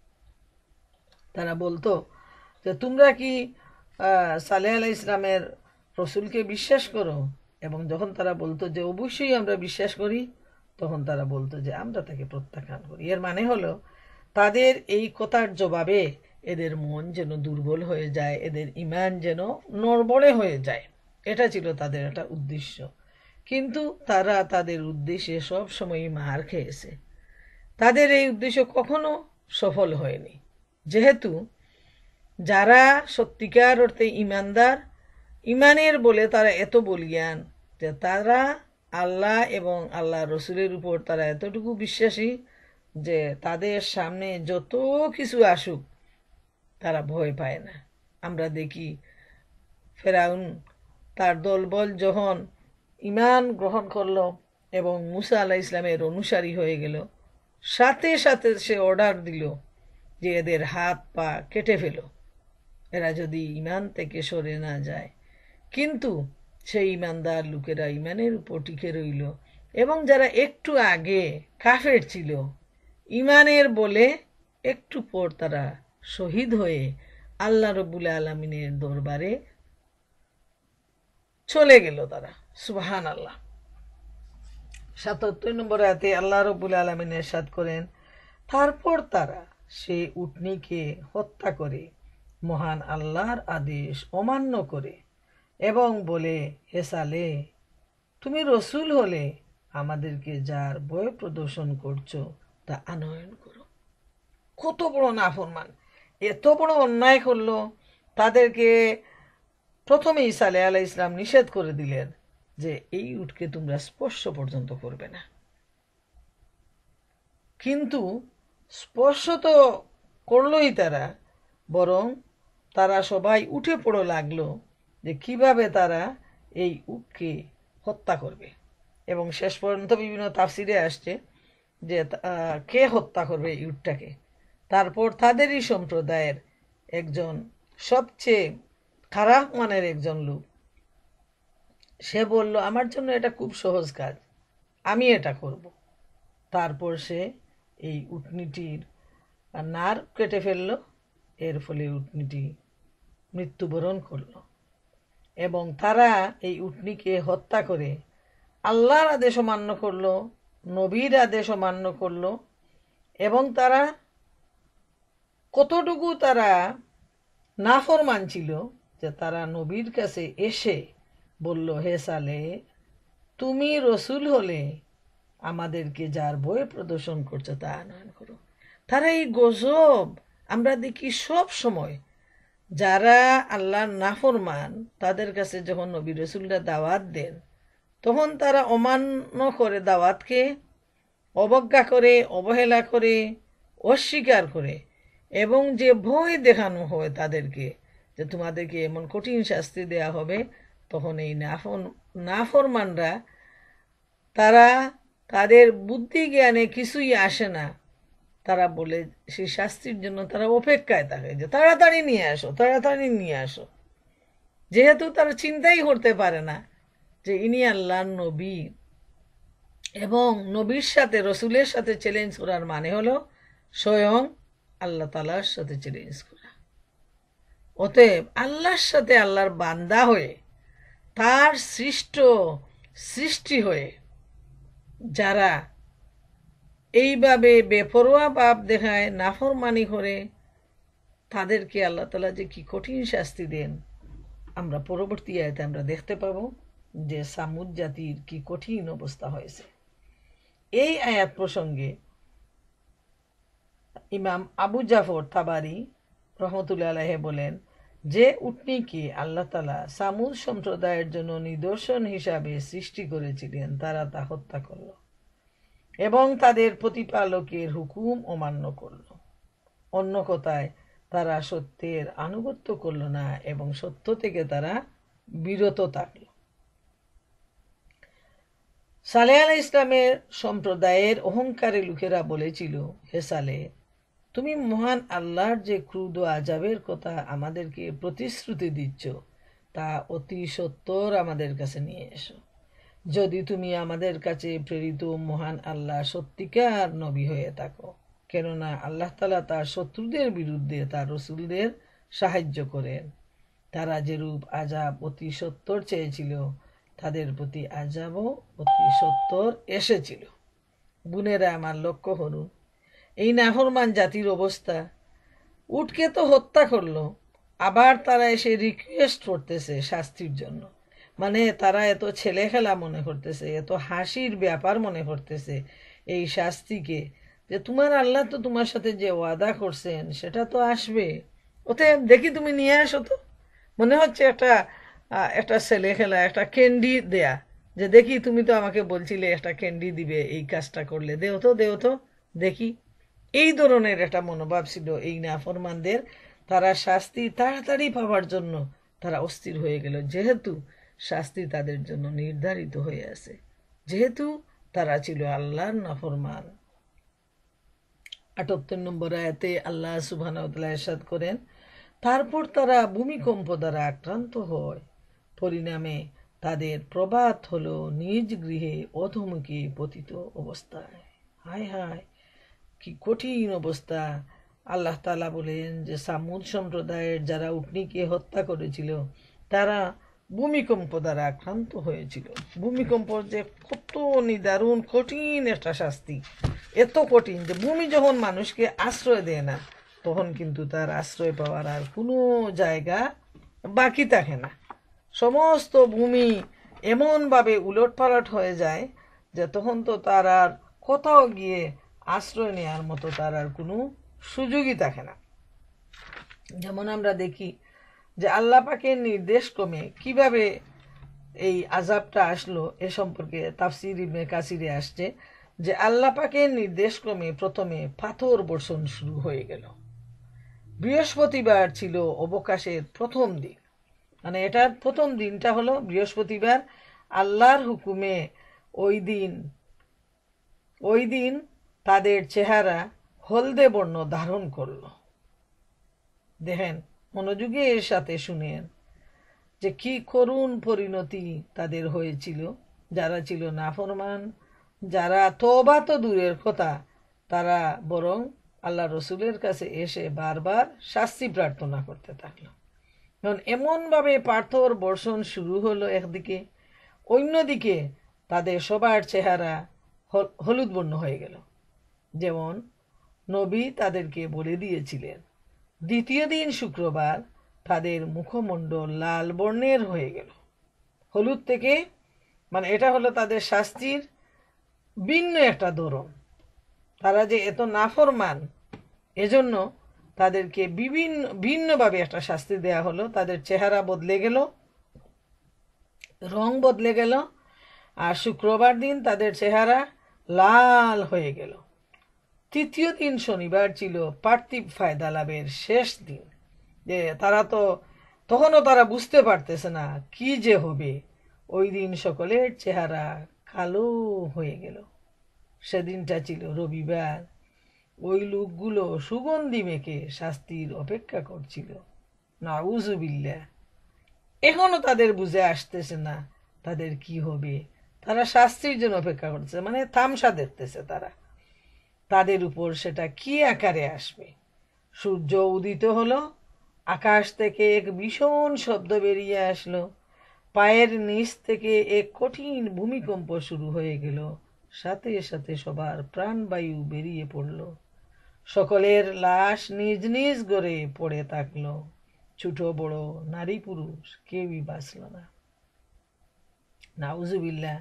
তারা বলতো যে তোমরা কি সালেহ আলাইহিস সালামের রসুলকে বিশ্বাস করো? এবং যখন তারা বলতো যে অবশ্যই আমরা বিশ্বাস করি, তখন তারা বলতো যে আমরা তাকে প্রত্যাখ্যান করি। এর মানে হলো তাদের এই কথার জবাবে এদের মন যেন দুর্বল হয়ে যায়, এদের ঈমান যেন নড়বড়ে হয়ে যায়। এটা ছিল তাদের একটা উদ্দেশ্য। কিন্তু তারা তাদের উদ্দেশ্যে সব সময় মার খেয়েছে। তাদের এই উদ্দেশ্য কখনো সফল হয়নি। যেহেতু যারা সত্যিকার অর্থে ঈমানদার, ঈমানের বলে তারা এত বলিয়ান যে তারা আল্লাহ এবং আল্লাহ রসুলের উপর তারা এতটুকু বিশ্বাসী যে তাদের সামনে যত কিছু আসুক তারা ভয় পায় না। আমরা দেখি ফেরাউন তার দলবল যখন ঈমান গ্রহণ করলো এবং মুসা আলাইহিস সালামের অনুসারী হয়ে গেল, সাথে সাথে সে অর্ডার দিল যে এদের হাত পা কেটে ফেলো, এরা যদি ঈমান থেকে সরে না যায়। কিন্তু সেই ঈমানদার লোকেরা ঈমানের উপর টিকে রইল, এবং যারা একটু আগে কাফের ছিল, ঈমানের বলে একটু পর তারা শহীদ হয়ে আল্লাহ রব্বুল আলামিনের দরবারে চলে গেল তারা। সুবহানাল্লাহ। ৭৭ নম্বর আয়াতে আল্লাহ রব্বুল আলামিন ইরশাদ করেন, তারপর তারা সেই উটনীকে হত্যা করে মহান আল্লাহর আদেশ অমান্য করে এবং বলে, হে সালেহ, তুমি রসুল হলে আমাদেরকে যার ভয় প্রদর্শন করছো তা আনয়ন করো। কত বড় নাফরমান, এত বড় অন্যায় করলো। তাদেরকে প্রথমেই সালেহ আলাইহিস সালাম নিষেধ করে দিলেন যে এই উটকে তোমরা স্পর্শ পর্যন্ত করবে না। কিন্তু স্পর্শ তো করলোই তারা, বরং তারা সবাই উঠে পড়ে লাগলো যে কিভাবে তারা এই উটকে হত্যা করবে। এবং শেষ পর্যন্ত বিভিন্ন তাফসিরে আসছে যে কে হত্যা করবে এই উটটাকে। তারপর তাদেরই সম্প্রদায়ের একজন সবচেয়ে খারাপ মানের একজন লোক, সে বলল, আমার জন্য এটা খুব সহজ কাজ, আমি এটা করব। তারপর সে এই উটনিটির নার কেটে ফেলল, এর ফলে উটনিটি মৃত্যুবরণ করল। এবং তারা এই উটনিকে হত্যা করে আল্লাহর আদেশ অমান্য করলো, নবীর আদেশ অমান্য করলো। এবং তারা কতটুকু তারা নাফরমান ছিল যে তারা নবীর কাছে এসে বলল, হে সালেহ, তুমি রসুল হলে আমাদেরকে যার ভয় প্রদর্শন করছো তা আনয়ন করো। তারা এই গজব আমরা দেখি সব সময়। যারা আল্লাহর নাফরমান তাদের কাছে যখন নবী রসুলরা দাওয়াত দেন, তখন তারা অমান্য করে, দাওয়াতকে অবজ্ঞা করে, অবহেলা করে, অস্বীকার করে। এবং যে ভয় দেখানো হয় তাদেরকে যে তোমাদেরকে এমন কঠিন শাস্তি দেয়া হবে, তখন এই নাফরমানরা তারা তাদের বুদ্ধি জ্ঞানে কিছুই আসে না, তারা বলে সেই শাস্তির জন্য তারা অপেক্ষায় থাকে যে তাড়াতাড়ি নিয়ে আসো, তাড়াতাড়ি নিয়ে আসো। যেহেতু তারা চিন্তাই করতে পারে না যে ইনি আল্লাহর নবী, এবং নবীর সাথে, রসুলের সাথে চ্যালেঞ্জ করার মানে হলো স্বয়ং আল্লাহ তাআলার সাথে চ্যালেঞ্জ করা। অতএব আল্লাহর সাথে আল্লাহর বান্দা হয়ে, তার সৃষ্টি হয়ে যারা এইভাবে বেপরোয়া ভাব দেখায়, নাফরমানি করে, তাদেরকে আল্লাহ তাআলা যে কি কঠিন শাস্তি দেন আমরা পরবর্তী আয়াতে আমরা দেখতে পাবো যে সামুদ জাতির কি কঠিন অবস্থা হয়েছে। এই আয়াত প্রসঙ্গে ইমাম আবু জাফর তাবারি রহমতুল্লাহ আলাইহি বলেন যে উটনীকে আল্লাহ তাআলা সামুদ সম্প্রদায়ের জন্য নিদর্শন হিসাবে সৃষ্টি করেছিলেন, তারা তা হত্যা করল এবং তাদের প্রতিপালকের হুকুম অমান্য করল। অন্য কথায়, তারা সত্যের আনুগত্য করল না এবং সত্য থেকে তারা বিরত থাকল। সালেহ আলাইহিস ইসলামের সম্প্রদায়ের অহংকারী লোকেরা বলেছিল, হে সালেহ, তুমি মহান আল্লাহর যে ক্রুদ ও আযাবের কথা আমাদেরকে প্রতিশ্রুতি দিচ্ছ তা অতি সত্বর আমাদের কাছে নিয়ে এসো। যদি তুমি আমাদের কাছে প্রেরিত মহান আল্লাহ সত্যিকার নবী হয়ে থাকো, কেননা আল্লাহ তাআলা তার শত্রুদের বিরুদ্ধে তার রসুলদের সাহায্য করেন। তারা যেরূপ আযাব অতি সত্বর চেয়েছিল, তাদের প্রতি আযাবও অতি সত্বর এসেছিল। বোনেরা আমার, লক্ষ্য করুন এই নাফরমান জাতির অবস্থা। উটকে তো হত্যা করলো, আবার তারা এসে রিকোয়েস্ট করতেছে শাস্তির জন্য। মানে তারা এত ছেলে খেলা মনে করতেছে, এত হাসির ব্যাপার মনে করতেছে এই শাস্তিকে, যে তোমার আল্লাহ তো তোমার সাথে যে ওয়াদা করছেন সেটা তো আসবে, অতএব দেখি তুমি নিয়ে আসো। তো মনে হচ্ছে একটা ছেলে খেলা, একটা ক্যান্ডি দেয়া, যে দেখি তুমি তো আমাকে বলছিলে একটা ক্যান্ডি দিবে এই কাজটা করলে, দেও তো দেখি। এই ধরনের একটা মনোভাব ছিল এই নাফরমানদের। তারা শাস্তি তাড়াতাড়ি পাওয়ার জন্য তারা অস্থির হয়ে গেল, যেহেতু শাস্তি তাদের জন্য নির্ধারিত হয়ে আছে, যেহেতু তারা ছিল আল্লাহর নাফরমান। 78 নম্বর আয়াতে আল্লাহ সুবহানাহু ওয়া তাআলা ইরশাদ করেন, তারপর তারা ভূমিকম্প দ্বারা আক্রান্ত হয়, পরিণামে তাদের প্রবাদ হলো নিজ গৃহে অধোমুখী পতিত অবস্থায়। হায় হায়, কি কঠিন অবস্থা! আল্লাহ তাআলা বলেন যে সামুদ সম্প্রদায়ের যারা উটনীকে হত্যা করেছিল তারা ভূমিকম্প দ্বারা আক্রান্ত হয়েছিল। ভূমিকম্প যে কত নিদারুণ কঠিন একটা শাস্তি, এত কঠিন যে ভূমি যখন মানুষকে আশ্রয় দেয় না তখন কিন্তু তার আশ্রয় পাওয়ার আর কোনো জায়গা বাকি থাকে না। সমস্ত ভূমি এমনভাবে উলটপালট হয়ে যায় যে তখন তো তার আর কোথাও গিয়ে আশ্রয় নেওয়ার মতো তার আর কোনো সুযোগই থাকে না। যেমন আমরা দেখি যে আল্লাহ পাকের নির্দেশ ক্রমে কিভাবে এই আযাবটা আসলো, এ সম্পর্কে তাফসীর ইবনে কাসিরে আসছে যে আল্লাহ পাকের নির্দেশ ক্রমে প্রথমে পাথর বর্ষণ শুরু হয়ে গেল। বৃহস্পতিবার ছিল অবকাশের প্রথম দিন, মানে এটার প্রথম দিনটা হলো বৃহস্পতিবার। আল্লাহর হুকুমে ওই দিন তাদের চেহারা হলদে বর্ণ ধারণ করলো। দেখেন, মনোযোগের সাথে শুনেন যে কি করুণ পরিণতি তাদের হয়েছিল। যারা ছিল নাফরমান, যারা তওবা তো দূরের কথা, তারা বরং আল্লাহ রসুলের কাছে এসে বারবার শাস্তি প্রার্থনা করতে থাকলো। এখন এমনভাবে পাথর বর্ষণ শুরু হলো একদিকে, অন্যদিকে তাদের সবার চেহারা হলুদ বর্ণ হয়ে গেল। যেমন নবী তাদেরকে বলে দিয়েছিলেন, দ্বিতীয় দিন শুক্রবার তাদের মুখমণ্ডল লাল বর্ণের হয়ে গেল। হলুদ থেকে, মানে এটা হলো তাদের শাস্তির ভিন্ন একটা ধরন। তারা যে এত নাফরমান, এজন্য তাদেরকে ভিন্নভাবে একটা শাস্তি দেয়া হলো। তাদের চেহারা বদলে গেল, রং বদলে গেল, আর শুক্রবার দিন তাদের চেহারা লাল হয়ে গেল। তৃতীয় দিন শনিবার ছিল পার্থিব ফায়দা লাভের শেষ দিন। যে তারা তো তখনও তারা বুঝতে পারতেছে না কি যে হবে। ওই দিন সকলের চেহারা কালো হয়ে গেল। সেদিনটা ছিল রবিবার। ওই লোকগুলো সুগন্ধি মেখে শাস্তির অপেক্ষা করছিল। নাউজুবিল্লাহ। এখনো তাদের বুঝে আসতেছে না তাদের কি হবে। তারা শাস্তির জন্য অপেক্ষা করছে, মানে তামসা দেখতেছে তারা, তাদের উপর সেটা কি আকারে আসবে। সূর্য উদিত হলো, আকাশ থেকে এক ভীষণ শব্দ বেরিয়ে আসলো, পায়ের নিচ থেকে এক কঠিন ভূমিকম্প শুরু হয়ে গেল, সাথে সাথে সবার প্রাণবায়ু বেরিয়ে পড়ল, সকলের লাশ নিজ নিজ ঘরে পড়ে থাকলো, ছোট বড় নারী পুরুষ কেউই বাঁচল না। নাউজুবিল্লাহ।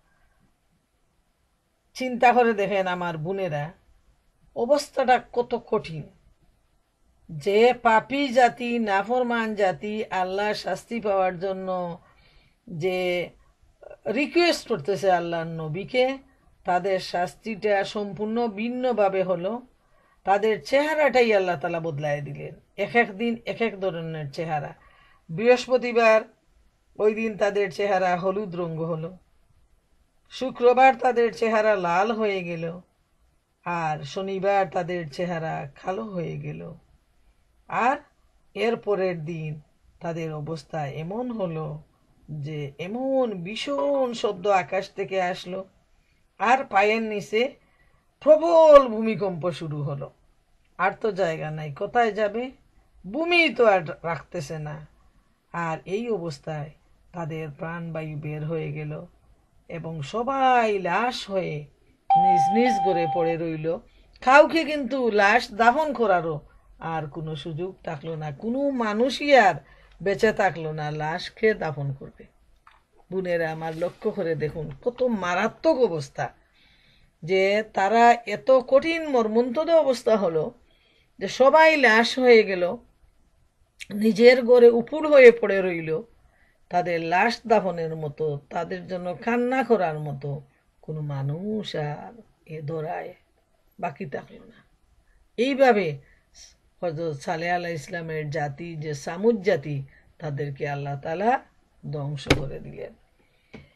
চিন্তা করে দেখেন আমার বোনেরা, অবস্থাটা কত কঠিন। যে পাপী জাতি, নাফরমান জাতি আল্লাহ শাস্তি পাওয়ার জন্য যে রিকোয়েস্ট করতেছে আল্লাহর নবীকে, তাদের শাস্তিটা সম্পূর্ণ ভিন্নভাবে হলো। তাদের চেহারাটাই আল্লাহ তাআলা বদলায় দিলেন। এক এক দিন এক এক ধরনের চেহারা। বৃহস্পতিবার ওই দিন তাদের চেহারা হলুদ রঙ হলো, শুক্রবার তাদের চেহারা লাল হয়ে গেল, আর শনিবার তাদের চেহারা কালো হয়ে গেল। আর এর পরের দিন তাদের অবস্থা এমন হলো যে এমন ভীষণ শব্দ আকাশ থেকে আসলো, আর পায়ের নিচে প্রবল ভূমিকম্প শুরু হলো। আর তো জায়গা নাই, কোথায় যাবে? ভূমি তো আর রাখতেছে না। আর এই অবস্থায় তাদের প্রাণবায়ু বের হয়ে গেল এবং সবাই লাশ হয়ে নিজ নিজ করে পড়ে রইল। কাউকে কিন্তু লাশ দাফন করারও আর কোনো সুযোগ থাকলো না। কোনো মানুষই আর বেঁচে থাকলো না লাশ খেয়ে দাফন করবে। বোনেরা আমার, লক্ষ্য করে দেখুন কত মারাত্মক অবস্থা। যে তারা এত কঠিন মর্মন্তুদ অবস্থা হলো যে সবাই লাশ হয়ে গেল, নিজের ঘরে উপুড় হয়ে পড়ে রইল। তাদের লাশ দাফনের মতো, তাদের জন্য কান্না করার মতো কোনো মানুষ আর এ ধরায় বাকি থাকলো না। এইভাবে হযরত সালেহ আলাইহিস সালামের জাতি, যে সামুদ জাতি, তাদেরকে আল্লাহ তাআলা ধ্বংস করে দিলেন।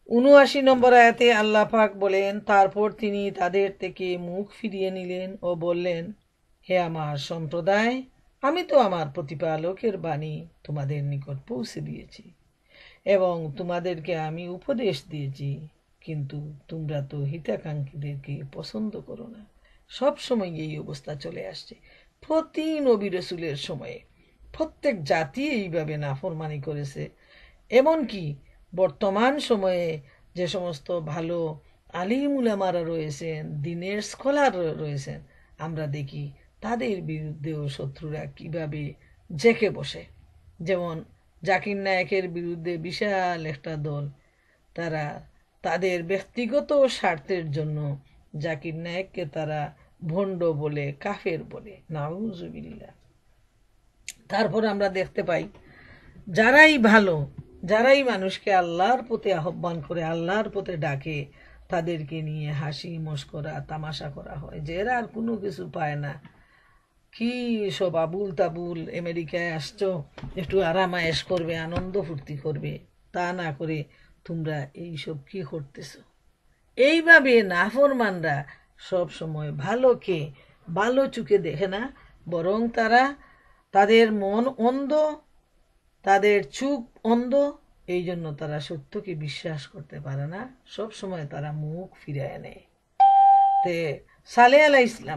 ৭৯ নম্বর আয়াতে আল্লাহ পাক বলেন, তারপর তিনি তাদের থেকে মুখ ফিরিয়ে নিলেন ও বললেন, হে আমার সম্প্রদায়, আমি তো আমার প্রতিপালকের বাণী তোমাদের নিকট পৌঁছে দিয়েছি এবং তোমাদেরকে আমি উপদেশ দিয়েছি, কিন্তু তোমরা তো হিতাকাঙ্ক্ষীদেরকে পছন্দ করো না। সব সময় এই অবস্থা চলে আসছে। প্রতি নবী রসুলের সময়ে প্রত্যেক জাতি এইভাবে নাফরমানি করেছে। এমনকি বর্তমান সময়ে যে সমস্ত ভালো আলিম উলামারা রয়েছেন, দিনের স্কলার রয়েছেন, আমরা দেখি তাদের বিরুদ্ধেও শত্রুরা কিভাবে জেঁকে বসে। যেমন জাকির নায়েকের বিরুদ্ধে বিশাল একটা দল, তারা তাদের ব্যক্তিগত স্বার্থের জন্য জাকির নায়েককে তারা ভণ্ড বলে, কাফের বলে, নাউজুবিল্লাহ। তারপর আমরা দেখতে পাই যারাই ভালো, যারাই মানুষকে আল্লাহর পথে আহ্বান করে, আল্লাহর পথে ডাকে, তাদেরকে নিয়ে হাসি মশকরা তামাশা করা হয়, যে এরা আর কোনো কিছু পায় না, কি সব আবুল তাবুল, আমেরিকায় আসছো একটু আরামায়েশ করবে, আনন্দ ফুর্তি করবে, তা না করে তোমরা এইসব কি করতেছো। এইভাবে নাফরমানরা সব সময় ভালোকে ভালো চোখে দেখে না, বরং তাদের মন অন্ধ, তাদের চোখ অন্ধ, এই জন্য তারা সত্যকে বিশ্বাস করতে পারে না, সব সময় তারা মুখ ফিরায় নেয়। তে সালেহ আলাইহিস ইসলাম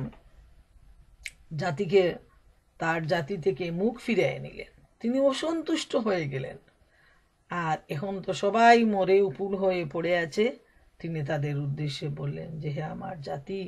জাতিকে, তার জাতি থেকে মুখ ফিরিয়ে নিলেন, তিনি অসন্তুষ্ট হয়ে গেলেন। আর এখন তো সবাই মরে উপুল হয়ে পড়ে আছে। তিনি তাদের উদ্দেশ্যে বললেন যে, হে আমার জাতি,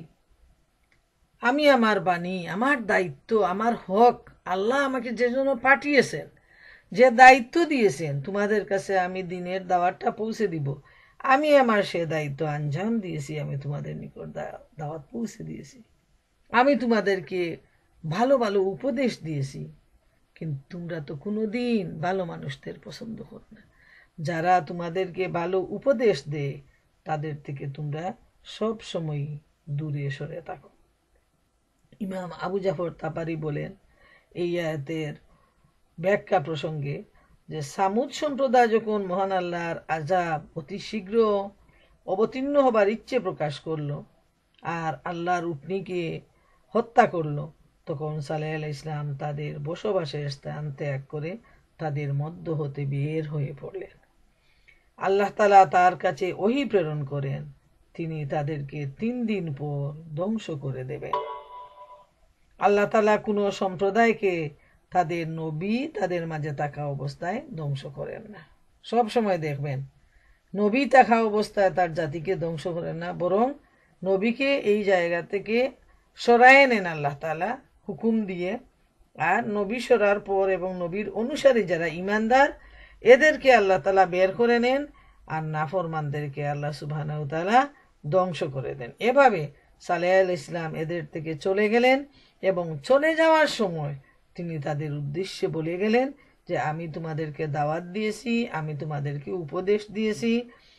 আমি আমার বাণী, আমার দায়িত্ব, আমার হক, আল্লাহ আমাকে যে জন্য পাঠিয়েছেন, যে দায়িত্ব দিয়েছেন তোমাদের কাছে আমি দিনের দাওয়াতটা পৌঁছে দিব, আমি আমার সে দায়িত্ব আঞ্জাম দিয়েছি। আমি তোমাদের নিকট দাওয়াত পৌঁছে দিয়েছি, আমি তোমাদেরকে ভালো ভালো উপদেশ দিয়েছি, কিন্তু তোমরা তো কোনোদিন ভালো মানুষদের পছন্দ করো না। যারা তোমাদেরকে ভালো উপদেশ দেয় তাদের থেকে তোমরা সব সময় দূরে সরে থাকো। ইমাম আবু জাফর তাবারি বলেন এই আয়াতের ব্যাখ্যা প্রসঙ্গে যে, সামুদ সম্প্রদায় যখন মহান আল্লাহর আযাব অতি শীঘ্র অবতীর্ণ হবার ইচ্ছে প্রকাশ করলো আর আল্লাহর উটনীকে হত্যা করলো, তখন সালেহ আলাইহিস ইসলাম তাদের বসবাসের স্থান ত্যাগ করে তাদের মধ্য হতে বের হয়ে পড়লেন। আল্লাহ তাআলা তার কাছে ওহী প্রেরণ করেন, তিনি তাদেরকে 3 দিন পর ধ্বংস করে দেবেন। আল্লাহ তাআলা কোনো সম্প্রদায়কে তাদের নবী তাদের মাঝে থাকা অবস্থায় ধ্বংস করেন না। সব সময় দেখবেন নবী থাকা অবস্থায় তার জাতিকে ধ্বংস করেন না, বরং নবীকে এই জায়গা থেকে সরায়ে নেন আল্লাহ তাআলা হুকুম দিয়ে। আর নবী সরার পর এবং নবীর অনুসারী যারা ইমানদার, এদেরকে আল্লাহ তাআলা বের করে নেন, আর নাফরমানদেরকে আল্লাহ সুবহানাহু ওয়া তাআলা ধ্বংস করে দেন। এভাবে সালেহ আলাইহিস ইসলাম এদের থেকে চলে গেলেন এবং চলে যাওয়ার সময় তিনি তাদের উদ্দেশ্যে বলে গেলেন যে, আমি তোমাদেরকে দাওয়াত দিয়েছি, আমি তোমাদেরকে উপদেশ দিয়েছি,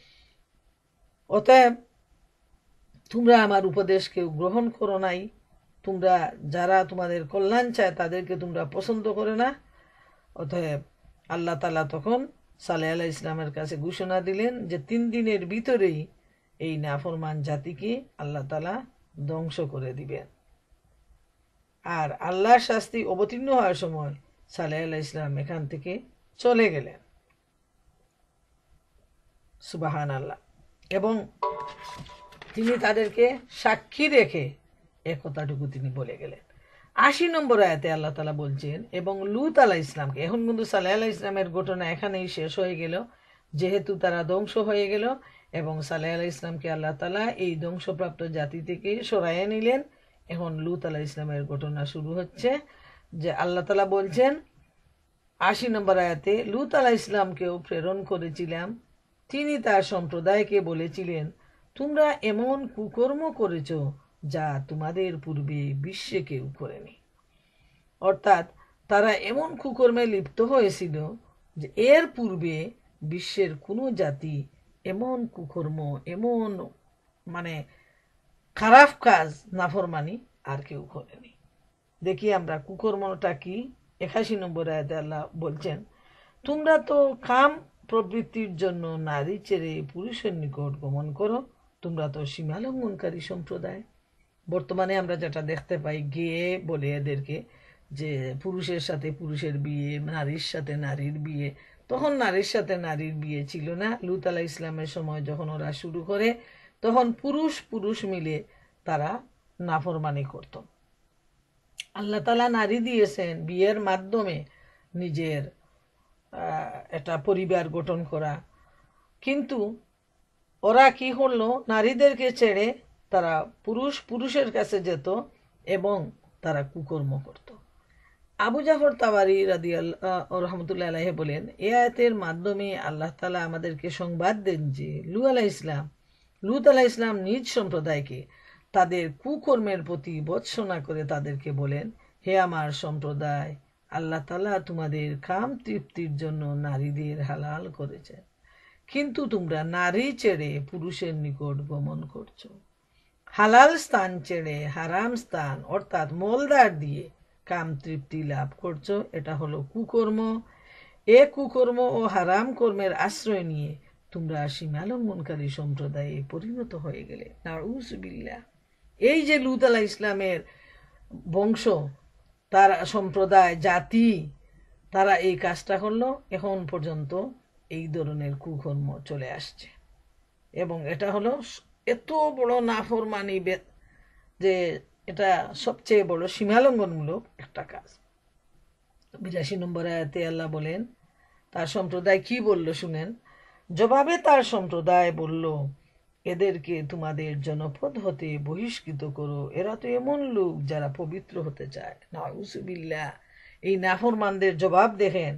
অতএব তোমরা আমার উপদেশ কেউ গ্রহণ করো নাই, তোমরা যারা তোমাদের কল্যাণ চায় তাদেরকে তোমরা পছন্দ করে না। অতএব আল্লাহ তাআলা তখন সালেহ আলাইহিস ইসলামের কাছে ঘোষণা দিলেন যে 3 দিনের ভিতরেই এই নাফরমান জাতিকে আল্লাহ তাআলা ধ্বংস করে দিবেন। আর আল্লাহর শাস্তি অবতীর্ণ হওয়ার সময় সালেহ আলাইহিস ইসলাম এখান থেকে চলে গেলেন। সুবহানাল্লাহ। এবং তিনি তাদেরকে সাক্ষী রেখে একথাটুকু তিনি বলে গেলেন। ৮০ নম্বর আয়াতে আল্লাহ তাআলা বলছেন, এবং লূত আলাইহিস ইসলামকে, এখন কিন্তু সালেহ আলাইহিস ইসলামের ঘটনা এখানেই শেষ হয়ে গেল, যেহেতু তারা ধ্বংস হয়ে গেল, এবং সালেহ আলাইহিস ইসলামকে আল্লাহ তাআলা এই ধ্বংসপ্রাপ্ত জাতি থেকে সরাইয়ে নিলেন। এখন লূত আলাইহিস ইসলামের ঘটনা শুরু হচ্ছে, যে আল্লাহ তাআলা বলছেন ৮০ নম্বর আয়াতে, লূত আলাইহিস ইসলামকেও প্রেরণ করেছিলাম, তিনি তার সম্প্রদায়কে বলেছিলেন, তোমরা এমন কুকর্ম করেছ যা তোমাদের পূর্বে বিশ্বে কেউ করেনি। অর্থাৎ তারা এমন কুকর্মে লিপ্ত হয়েছিল যে এর পূর্বে বিশ্বের কোনো জাতি এমন কুকর্ম, এমন মানে খারাপ কাজ, নাফরমানি আর কেউ করেনি। দেখি আমরা কুকর্মটা কি। ৮১ নম্বর আয়াতে আল্লাহ বলছেন, তোমরা তো কাম প্রবৃত্তির জন্য নারী ছেড়ে পুরুষের নিকট গমন করো, তোমরা তো সীমালঙ্ঘনকারী সম্প্রদায়। বর্তমানে আমরা যেটা দেখতে পাই, গিয়ে বলে এদেরকে যে পুরুষের সাথে পুরুষের বিয়ে, নারীর সাথে নারীর বিয়ে। তখন নারীর সাথে নারীর বিয়ে ছিল না। লূত আলাইহিস সালামের সময় যখন ওরা শুরু করে, তখন পুরুষ পুরুষ মিলে তারা নাফরমানি করত। আল্লাহ তাআলা নারী দিয়েছেন বিয়ের মাধ্যমে নিজের একটা পরিবার গঠন করা, কিন্তু ওরা কি করলো, নারীদেরকে ছেড়ে তারা পুরুষ পুরুষের কাছে যেত এবং তারা কুকর্ম করত। আবু জাফর তাবারি রাদিয়াল্লাহু রহমতুল্লাহ আলাইহি বলেন, এই আয়াতের মাধ্যমে আল্লাহ তাআলা আমাদেরকে সংবাদ দেন যে লূত আলাইহিস সালাম নিজ সম্প্রদায়কে তাদের কুকর্মের প্রতি ভর্ৎসনা করে তাদেরকে বলেন, হে আমার সম্প্রদায়, আল্লাহ তাআলা তোমাদের কাম তৃপ্তির জন্য নারীদের হালাল করেছেন, কিন্তু তোমরা নারী ছেড়ে পুরুষের নিকট গমন করছো। হালাল স্থান ছেড়ে হারাম স্থান অর্থাৎ মলদার দিয়ে কাম তৃপ্তি লাভ করছো, এটা হলো কুকর্ম। এ কুকর্ম ও হারাম কর্মের আশ্রয় নিয়ে তোমরা সীমালঙ্ঘনকারী সম্প্রদায়ে পরিণত হয়ে গেলে। নাউযুবিল্লাহ। এই যে লূত আলাইহিস সালামের বংশ, তার সম্প্রদায়, জাতি, তারা এই কাজটা করলো, এখন পর্যন্ত এই ধরনের কুকর্ম চলে আসছে। এবং এটা হলো এত বড় নাফরমানি যে এটা সবচেয়ে বড় সীমালঙ্ঘনমূলক একটা কাজ। ৮২ নম্বর আয়াতে আল্লাহ বলেন, তার সম্প্রদায় কি বলল শুনেন। জবাবে তার সম্প্রদায় বলল, এদেরকে তোমাদের জনপদ হতে বহিষ্কৃত করো, এরা তো এমন লোক যারা পবিত্র হতে চায়। নাউযুবিল্লাহ। এই নাফরমানদের জবাব দেখেন।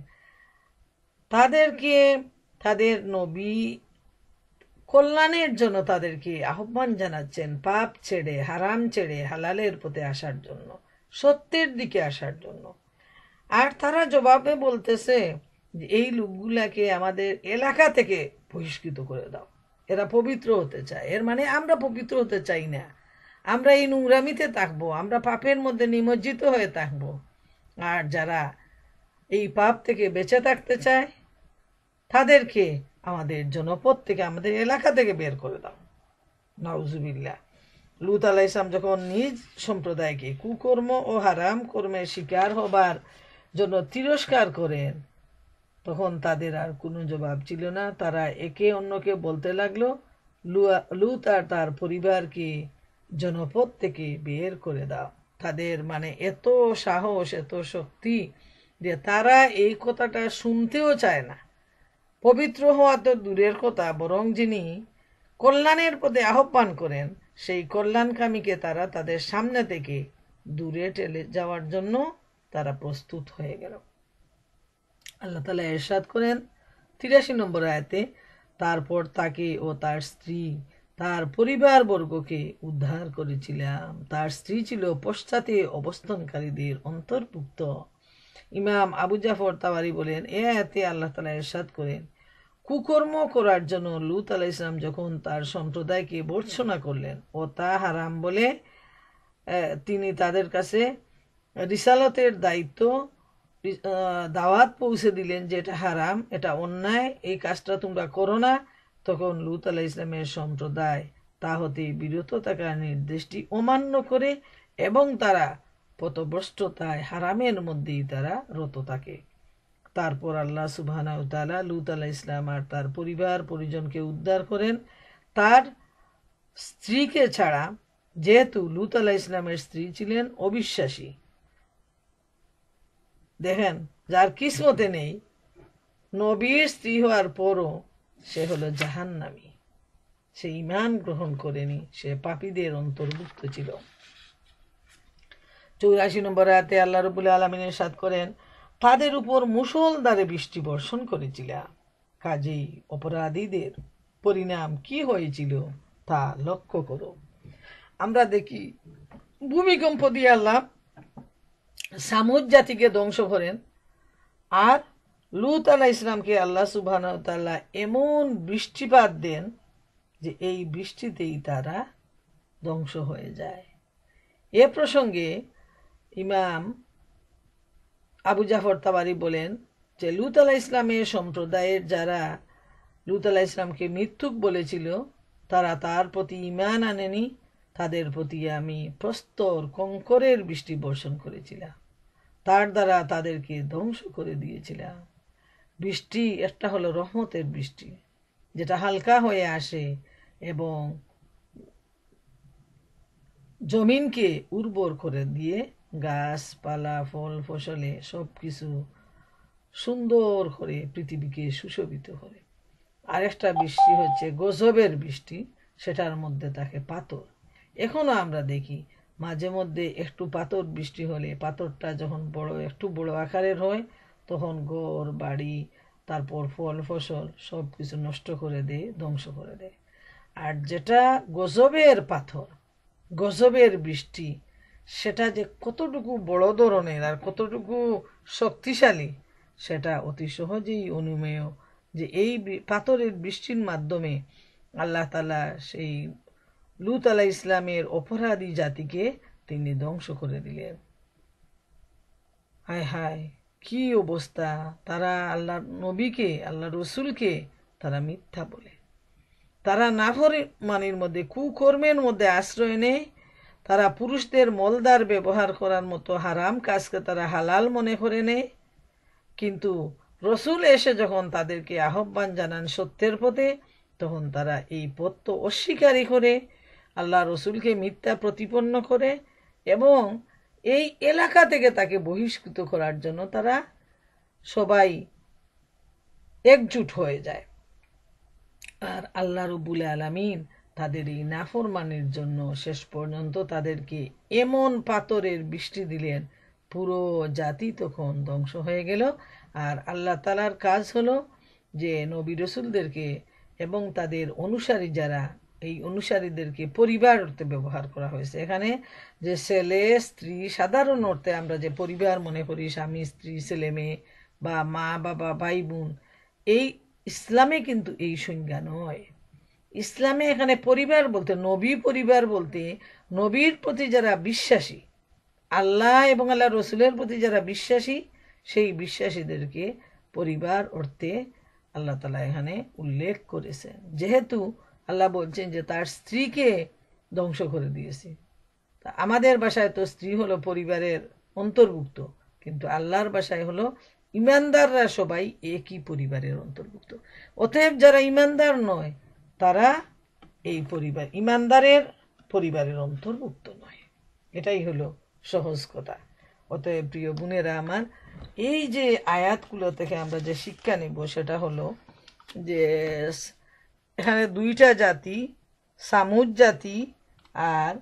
তাদেরকে তাদের নবী কল্যাণের জন্য তাদেরকে আহ্বান জানাচ্ছেন পাপ ছেড়ে, হারাম ছেড়ে হালালের পথে আসার জন্য, সত্যের দিকে আসার জন্য। আর তারা জবাবে বলতেছে যে এই লোকগুলাকে আমাদের এলাকা থেকে বহিষ্কৃত করে দাও, এরা পবিত্র হতে চায়। এর মানে আমরা পবিত্র হতে চাই না, আমরা এই নোংরামিতে থাকবো, আমরা পাপের মধ্যে নিমজ্জিত হয়ে থাকবো। আর যারা এই পাপ থেকে বেঁচে থাকতে চায় তাদেরকে আমাদের জনপদ থেকে, আমাদের এলাকা থেকে বের করে দাও। নাউজুবিল্লাহ। লূত আলাইহিস সালাম যখন নিজ সম্প্রদায়কে কুকর্ম ও হারাম কর্মের শিকার হবার জন্য তিরস্কার করেন, তখন তাদের আর কোনো জবাব ছিল না। তারা একে অন্যকে বলতে লাগলো, লূত আর তার পরিবারকে জনপদ থেকে বের করে দাও। তাদের মানে এত সাহস, এত শক্তি যে তারা এই কথাটা শুনতেও চায় না। পবিত্র হওয়া তো দূরের কথা, বরং যিনি কল্যাণের পথে আহ্বান করেন সেই কল্যাণকামীকে তারা তাদের সামনে থেকে দূরে ঠেলে যাওয়ার জন্য তারা প্রস্তুত হয়ে গেল। আল্লাহ তাআলা ইরশাদ করেন ৮৩ নম্বর আয়াতে, তারপর তাকে ও তার স্ত্রী তার পরিবারবর্গকে উদ্ধার করেছিলাম। তার স্ত্রী ছিল পশ্চাতে অবস্থানকারীদের অন্তর্ভুক্ত। ইমাম আবু জাফর তাবারি বলেন, এ আয়াতে আল্লাহ তাআলা ইরশাদ করেন, কুকর্ম করার জন্য লূত আলাইহিস সালাম যখন তার সম্প্রদায়কে ভর্ৎসনা করলেন ও তা হারাম বলে তিনি তাদের কাছে রিসালতের দায়িত্ব, দাওয়াত পৌঁছে দিলেন যে এটা হারাম, এটা অন্যায়, এই কাজটা তোমরা করো না, তখন লূত আলাইহিস সালামের সম্প্রদায় তা হতে বিরত থাকার নির্দেশটি অমান্য করে এবং তারা পথভ্রষ্টতায় হারামের মধ্যেই তারা রত থাকে। তারপর আল্লাহ সুবহানাহু ওয়া তাআলা লূত আলাইহিস সালাম আর তার পরিবার পরিজনকে উদ্ধার করেন, তার স্ত্রীকে ছাড়া, যেহেতু লূত আলাইহিস সালামের স্ত্রী ছিলেন অবিশ্বাসী। দেখেন, যার কিসমতে নেই, নবীর স্ত্রী হওয়ার পরও সে হলো জাহান্নামী, সে ঈমান গ্রহণ করেনি, সে পাপীদের অন্তর্ভুক্ত ছিল। ৮৪ নম্বর আয়াতে আল্লাহ রাব্বুল আলামিন ইরশাদ করেন, তাদের উপর মুষলধারে বৃষ্টি বর্ষণ করেছিলাম, কাজেই অপরাধীদের পরিণাম কি হয়েছিল তা লক্ষ্য করো। আমরা দেখি ভূমিকম্প দিয়ে আল্লাহ সামুদ জাতিকে ধ্বংস করেন, আর লূত আলাইহিস সালামকে আল্লাহ সুবহানাহু ওয়া তাআলা এমন বৃষ্টিপাত দেন যে এই বৃষ্টিতেই তারা ধ্বংস হয়ে যায়। এ প্রসঙ্গে ইমাম আবু জাফর তাবারি বলেন যে লূত আলাইহিস সালামের সম্প্রদায়ের যারা লূত আলাইহিস সালামকে মিথ্যুক বলেছিল, তারা তার প্রতি ঈমান আনেনি, তাদের প্রতি আমি প্রস্তর কঙ্করের বৃষ্টি বর্ষণ করেছিলাম, তার দ্বারা তাদেরকে ধ্বংস করে দিয়েছিলাম। বৃষ্টি একটা হলো রহমতের বৃষ্টি, যেটা হালকা হয়ে আসে এবং জমিনকে উর্বর করে দিয়ে গাছপালা ফল ফসলে সব কিছু সুন্দর করে পৃথিবীকে সুশোভিত করে। আরেকটা বৃষ্টি হচ্ছে গজবের বৃষ্টি, সেটার মধ্যে থাকে পাথর। এখনো আমরা দেখি মাঝে মধ্যে একটু পাথর বৃষ্টি হলে, পাথরটা যখন একটু বড় আকারের হয়, তখন ঘর বাড়ি তারপর ফল ফসল সব কিছু নষ্ট করে দেয়, ধ্বংস করে দেয়। আর যেটা গজবের পাথর, গজবের বৃষ্টি, সেটা যে কতটুকু বড় ধরনের আর কতটুকু শক্তিশালী, সেটা অতি সহজেই অনুমেয়। যে এই পাথরের বৃষ্টির মাধ্যমে আল্লাহ তাআলা সেই লূত আলাইহিস সালামের অপরাধী জাতিকে তিনি ধ্বংস করে দিলেন। হায় হায়, কি অবস্থা! তারা আল্লাহ নবীকে, আল্লাহ রসুলকে তারা মিথ্যা বলে, তারা নাফরমানির মধ্যে, কুকর্মের মধ্যে আশ্রয় নেয়, তারা পুরুষদের মলদার ব্যবহার করার মতো হারাম কাজকে তারা হালাল মনে করে নেয়। কিন্তু রসুল এসে যখন তাদেরকে আহ্বান জানান সত্যের পথে, তখন তারা এই পথ তো অস্বীকারই করে, আল্লাহ রসুলকে মিথ্যা প্রতিপন্ন করে এবং এই এলাকা থেকে তাকে বহিষ্কৃত করার জন্য তারা সবাই একজুট হয়ে যায়। আর আল্লাহ রব্বুল আলামিন তাদের এই নাফরমানির জন্য শেষ পর্যন্ত তাদেরকে এমন পাথরের বৃষ্টি দিলেন, পুরো জাতি তখন ধ্বংস হয়ে গেল। আর আল্লাহ তাআলার কাজ হলো যে নবী রসুলদেরকে এবং তাদের অনুসারী যারা, এই অনুসারীদেরকে পরিবার অর্থে ব্যবহার করা হয়েছে। এখানে যে ছেলে স্ত্রী, সাধারণ অর্থে আমরা যে পরিবার মনে করি, স্বামী স্ত্রী ছেলে মেয়ে বা মা বাবা ভাই বোন, এই ইসলামে কিন্তু এই সংজ্ঞা নয়। ইসলামে এখানে পরিবার বলতে, নবী পরিবার বলতে, নবীর প্রতি যারা বিশ্বাসী, আল্লাহ এবং আল্লাহ রসুলের প্রতি যারা বিশ্বাসী, সেই বিশ্বাসীদেরকে পরিবার অর্থে আল্লাহ তাআলা এখানে উল্লেখ করেছেন। যেহেতু আল্লাহ বলছেন যে তার স্ত্রীকে ধ্বংস করে দিয়েছে, তা আমাদের ভাষায় তো স্ত্রী হলো পরিবারের অন্তর্ভুক্ত, কিন্তু আল্লাহর ভাষায় হলো ইমানদাররা সবাই একই পরিবারের অন্তর্ভুক্ত। অতএব যারা ইমানদার নয়, তারা এই পরিবার, ইমানদারের পরিবারের অন্তর্ভুক্ত নয়। এটাই হলো সহজ কথা। অতএব প্রিয় বোনেরা আমার, এই যে আয়াতগুলো থেকে আমরা যে শিক্ষা নিব, সেটা হলো যে এখানে দুইটা জাতি, সামুদ জাতি আর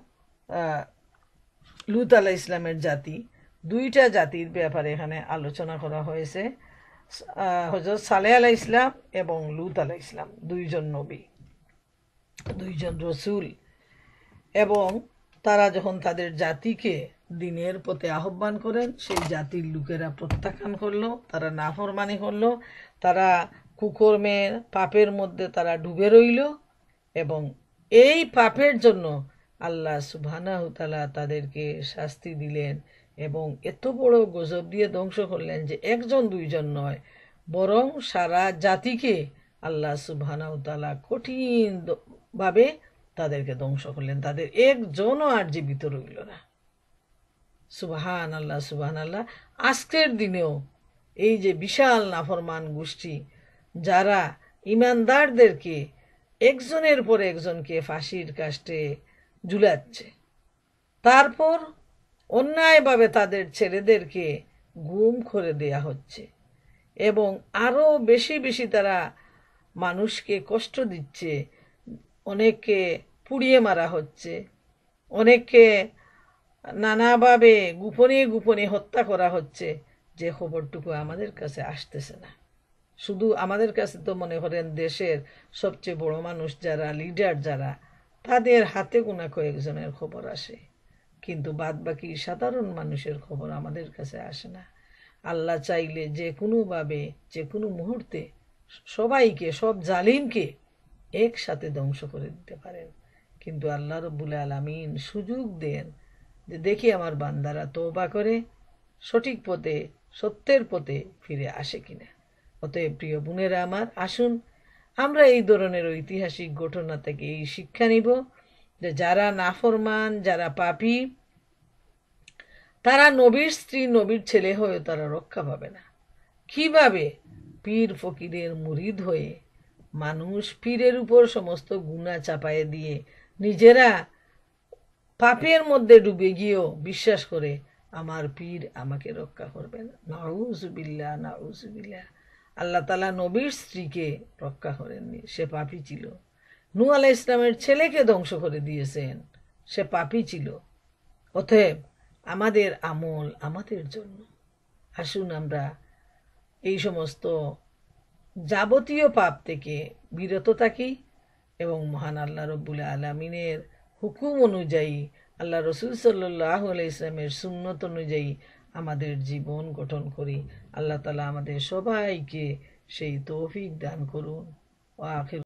লূত আলাইহিস সালামের জাতি, দুইটা জাতির ব্যাপারে এখানে আলোচনা করা হয়েছে। হযরত সালেহ আলাইহিস সালাম এবং লূত আলাইহিস সালাম, দুইজন নবী, দুইজন রসুল। এবং তারা যখন তাদের জাতিকে দিনের পথে আহ্বান করেন, সেই জাতির লোকেরা প্রত্যাখ্যান করলো, তারা নাফরমানি করলো, তারা কুকর্মের পাপের মধ্যে তারা ডুবে রইল। এবং এই পাপের জন্য আল্লাহ সুবহানাহু তাআলা তাদেরকে শাস্তি দিলেন এবং এত বড় গজব দিয়ে ধ্বংস করলেন যে একজন দুইজন নয়, বরং সারা জাতিকে আল্লাহ সুবহানাহু তাআলা কঠিন ভাবে তাদেরকে ধ্বংস করলেন। তাদের একজনও আর জীবিত রইল না। সুবহান আল্লাহ, সুবহান আল্লাহ। আজকের দিনেও এই যে বিশাল নাফরমান গোষ্ঠী, যারা ইমানদারদেরকে একজনের পর একজনকে ফাঁসির কাস্টে ঝুলাচ্ছে, তারপর অন্যায়ভাবে তাদের ছেলেদেরকে গুম করে দেয়া হচ্ছে এবং আরো বেশি বেশি তারা মানুষকে কষ্ট দিচ্ছে, অনেককে পুড়িয়ে মারা হচ্ছে, অনেককে নানাভাবে গোপনে গোপনে হত্যা করা হচ্ছে, যে খবরটুকু আমাদের কাছে আসতেছে না। শুধু আমাদের কাছে তো মনে করেন দেশের সবচেয়ে বড় মানুষ যারা, লিডার যারা, তাদের হাতে গোনা কয়েকজনের খবর আসে, কিন্তু বাদ বাকি সাধারণ মানুষের খবর আমাদের কাছে আসে না। আল্লাহ চাইলে যে কোনোভাবে, যে কোনো মুহূর্তে সবাইকে, সব জালিমকে একসাথে ধ্বংস করে দিতে পারেন, কিন্তু আল্লাহ রব্বুল আলামিন সুযোগ দেন যে দেখি আমার বান্দারা তওবা করে সঠিক পথে সত্যের পথে ফিরে আসে কিনা। অতএব প্রিয় বোনেরা আমার, আসুন আমরা এই ধরনের ঐতিহাসিক ঘটনা থেকে এই শিক্ষা নিব যে যারা নাফরমান, যারা পাপী, তারা নবীর স্ত্রী, নবীর ছেলে হয়েও তারা রক্ষা পাবে না। কিভাবে পীর ফকিরের মুরিদ হয়ে মানুষ পীরের উপর সমস্ত গুনাহ চাপায়ে দিয়ে নিজেরা পাপের মধ্যে ডুবে গিয়েও বিশ্বাস করে আমার পীর আমাকে রক্ষা করবেন। নাউজুবিল্লাহ, নাউজুবিল্লাহ। আল্লাহ তাআলা নবীর স্ত্রীকে রক্ষা করেননি, সে পাপী ছিল। নূহ আলাইহিস ইসলামের ছেলেকে ধ্বংস করে দিয়েছেন, সে পাপী ছিল। অতএব আমাদের আমল আমাদের জন্য। আসুন আমরা এই সমস্ত যাবতীয় পাপ থেকে বিরত থাকি এবং মহান আল্লাহ রব্বুল আলামিনের হুকুম অনুযায়ী, আল্লাহ রসুল সাল্লাল্লাহু আলাইহি ইসলামের সুন্নত অনুযায়ী আমাদের জীবন গঠন করি। আল্লাহ তাআলা আমাদের সবাইকে সেই তৌফিক দান করুন। ওয়া আখির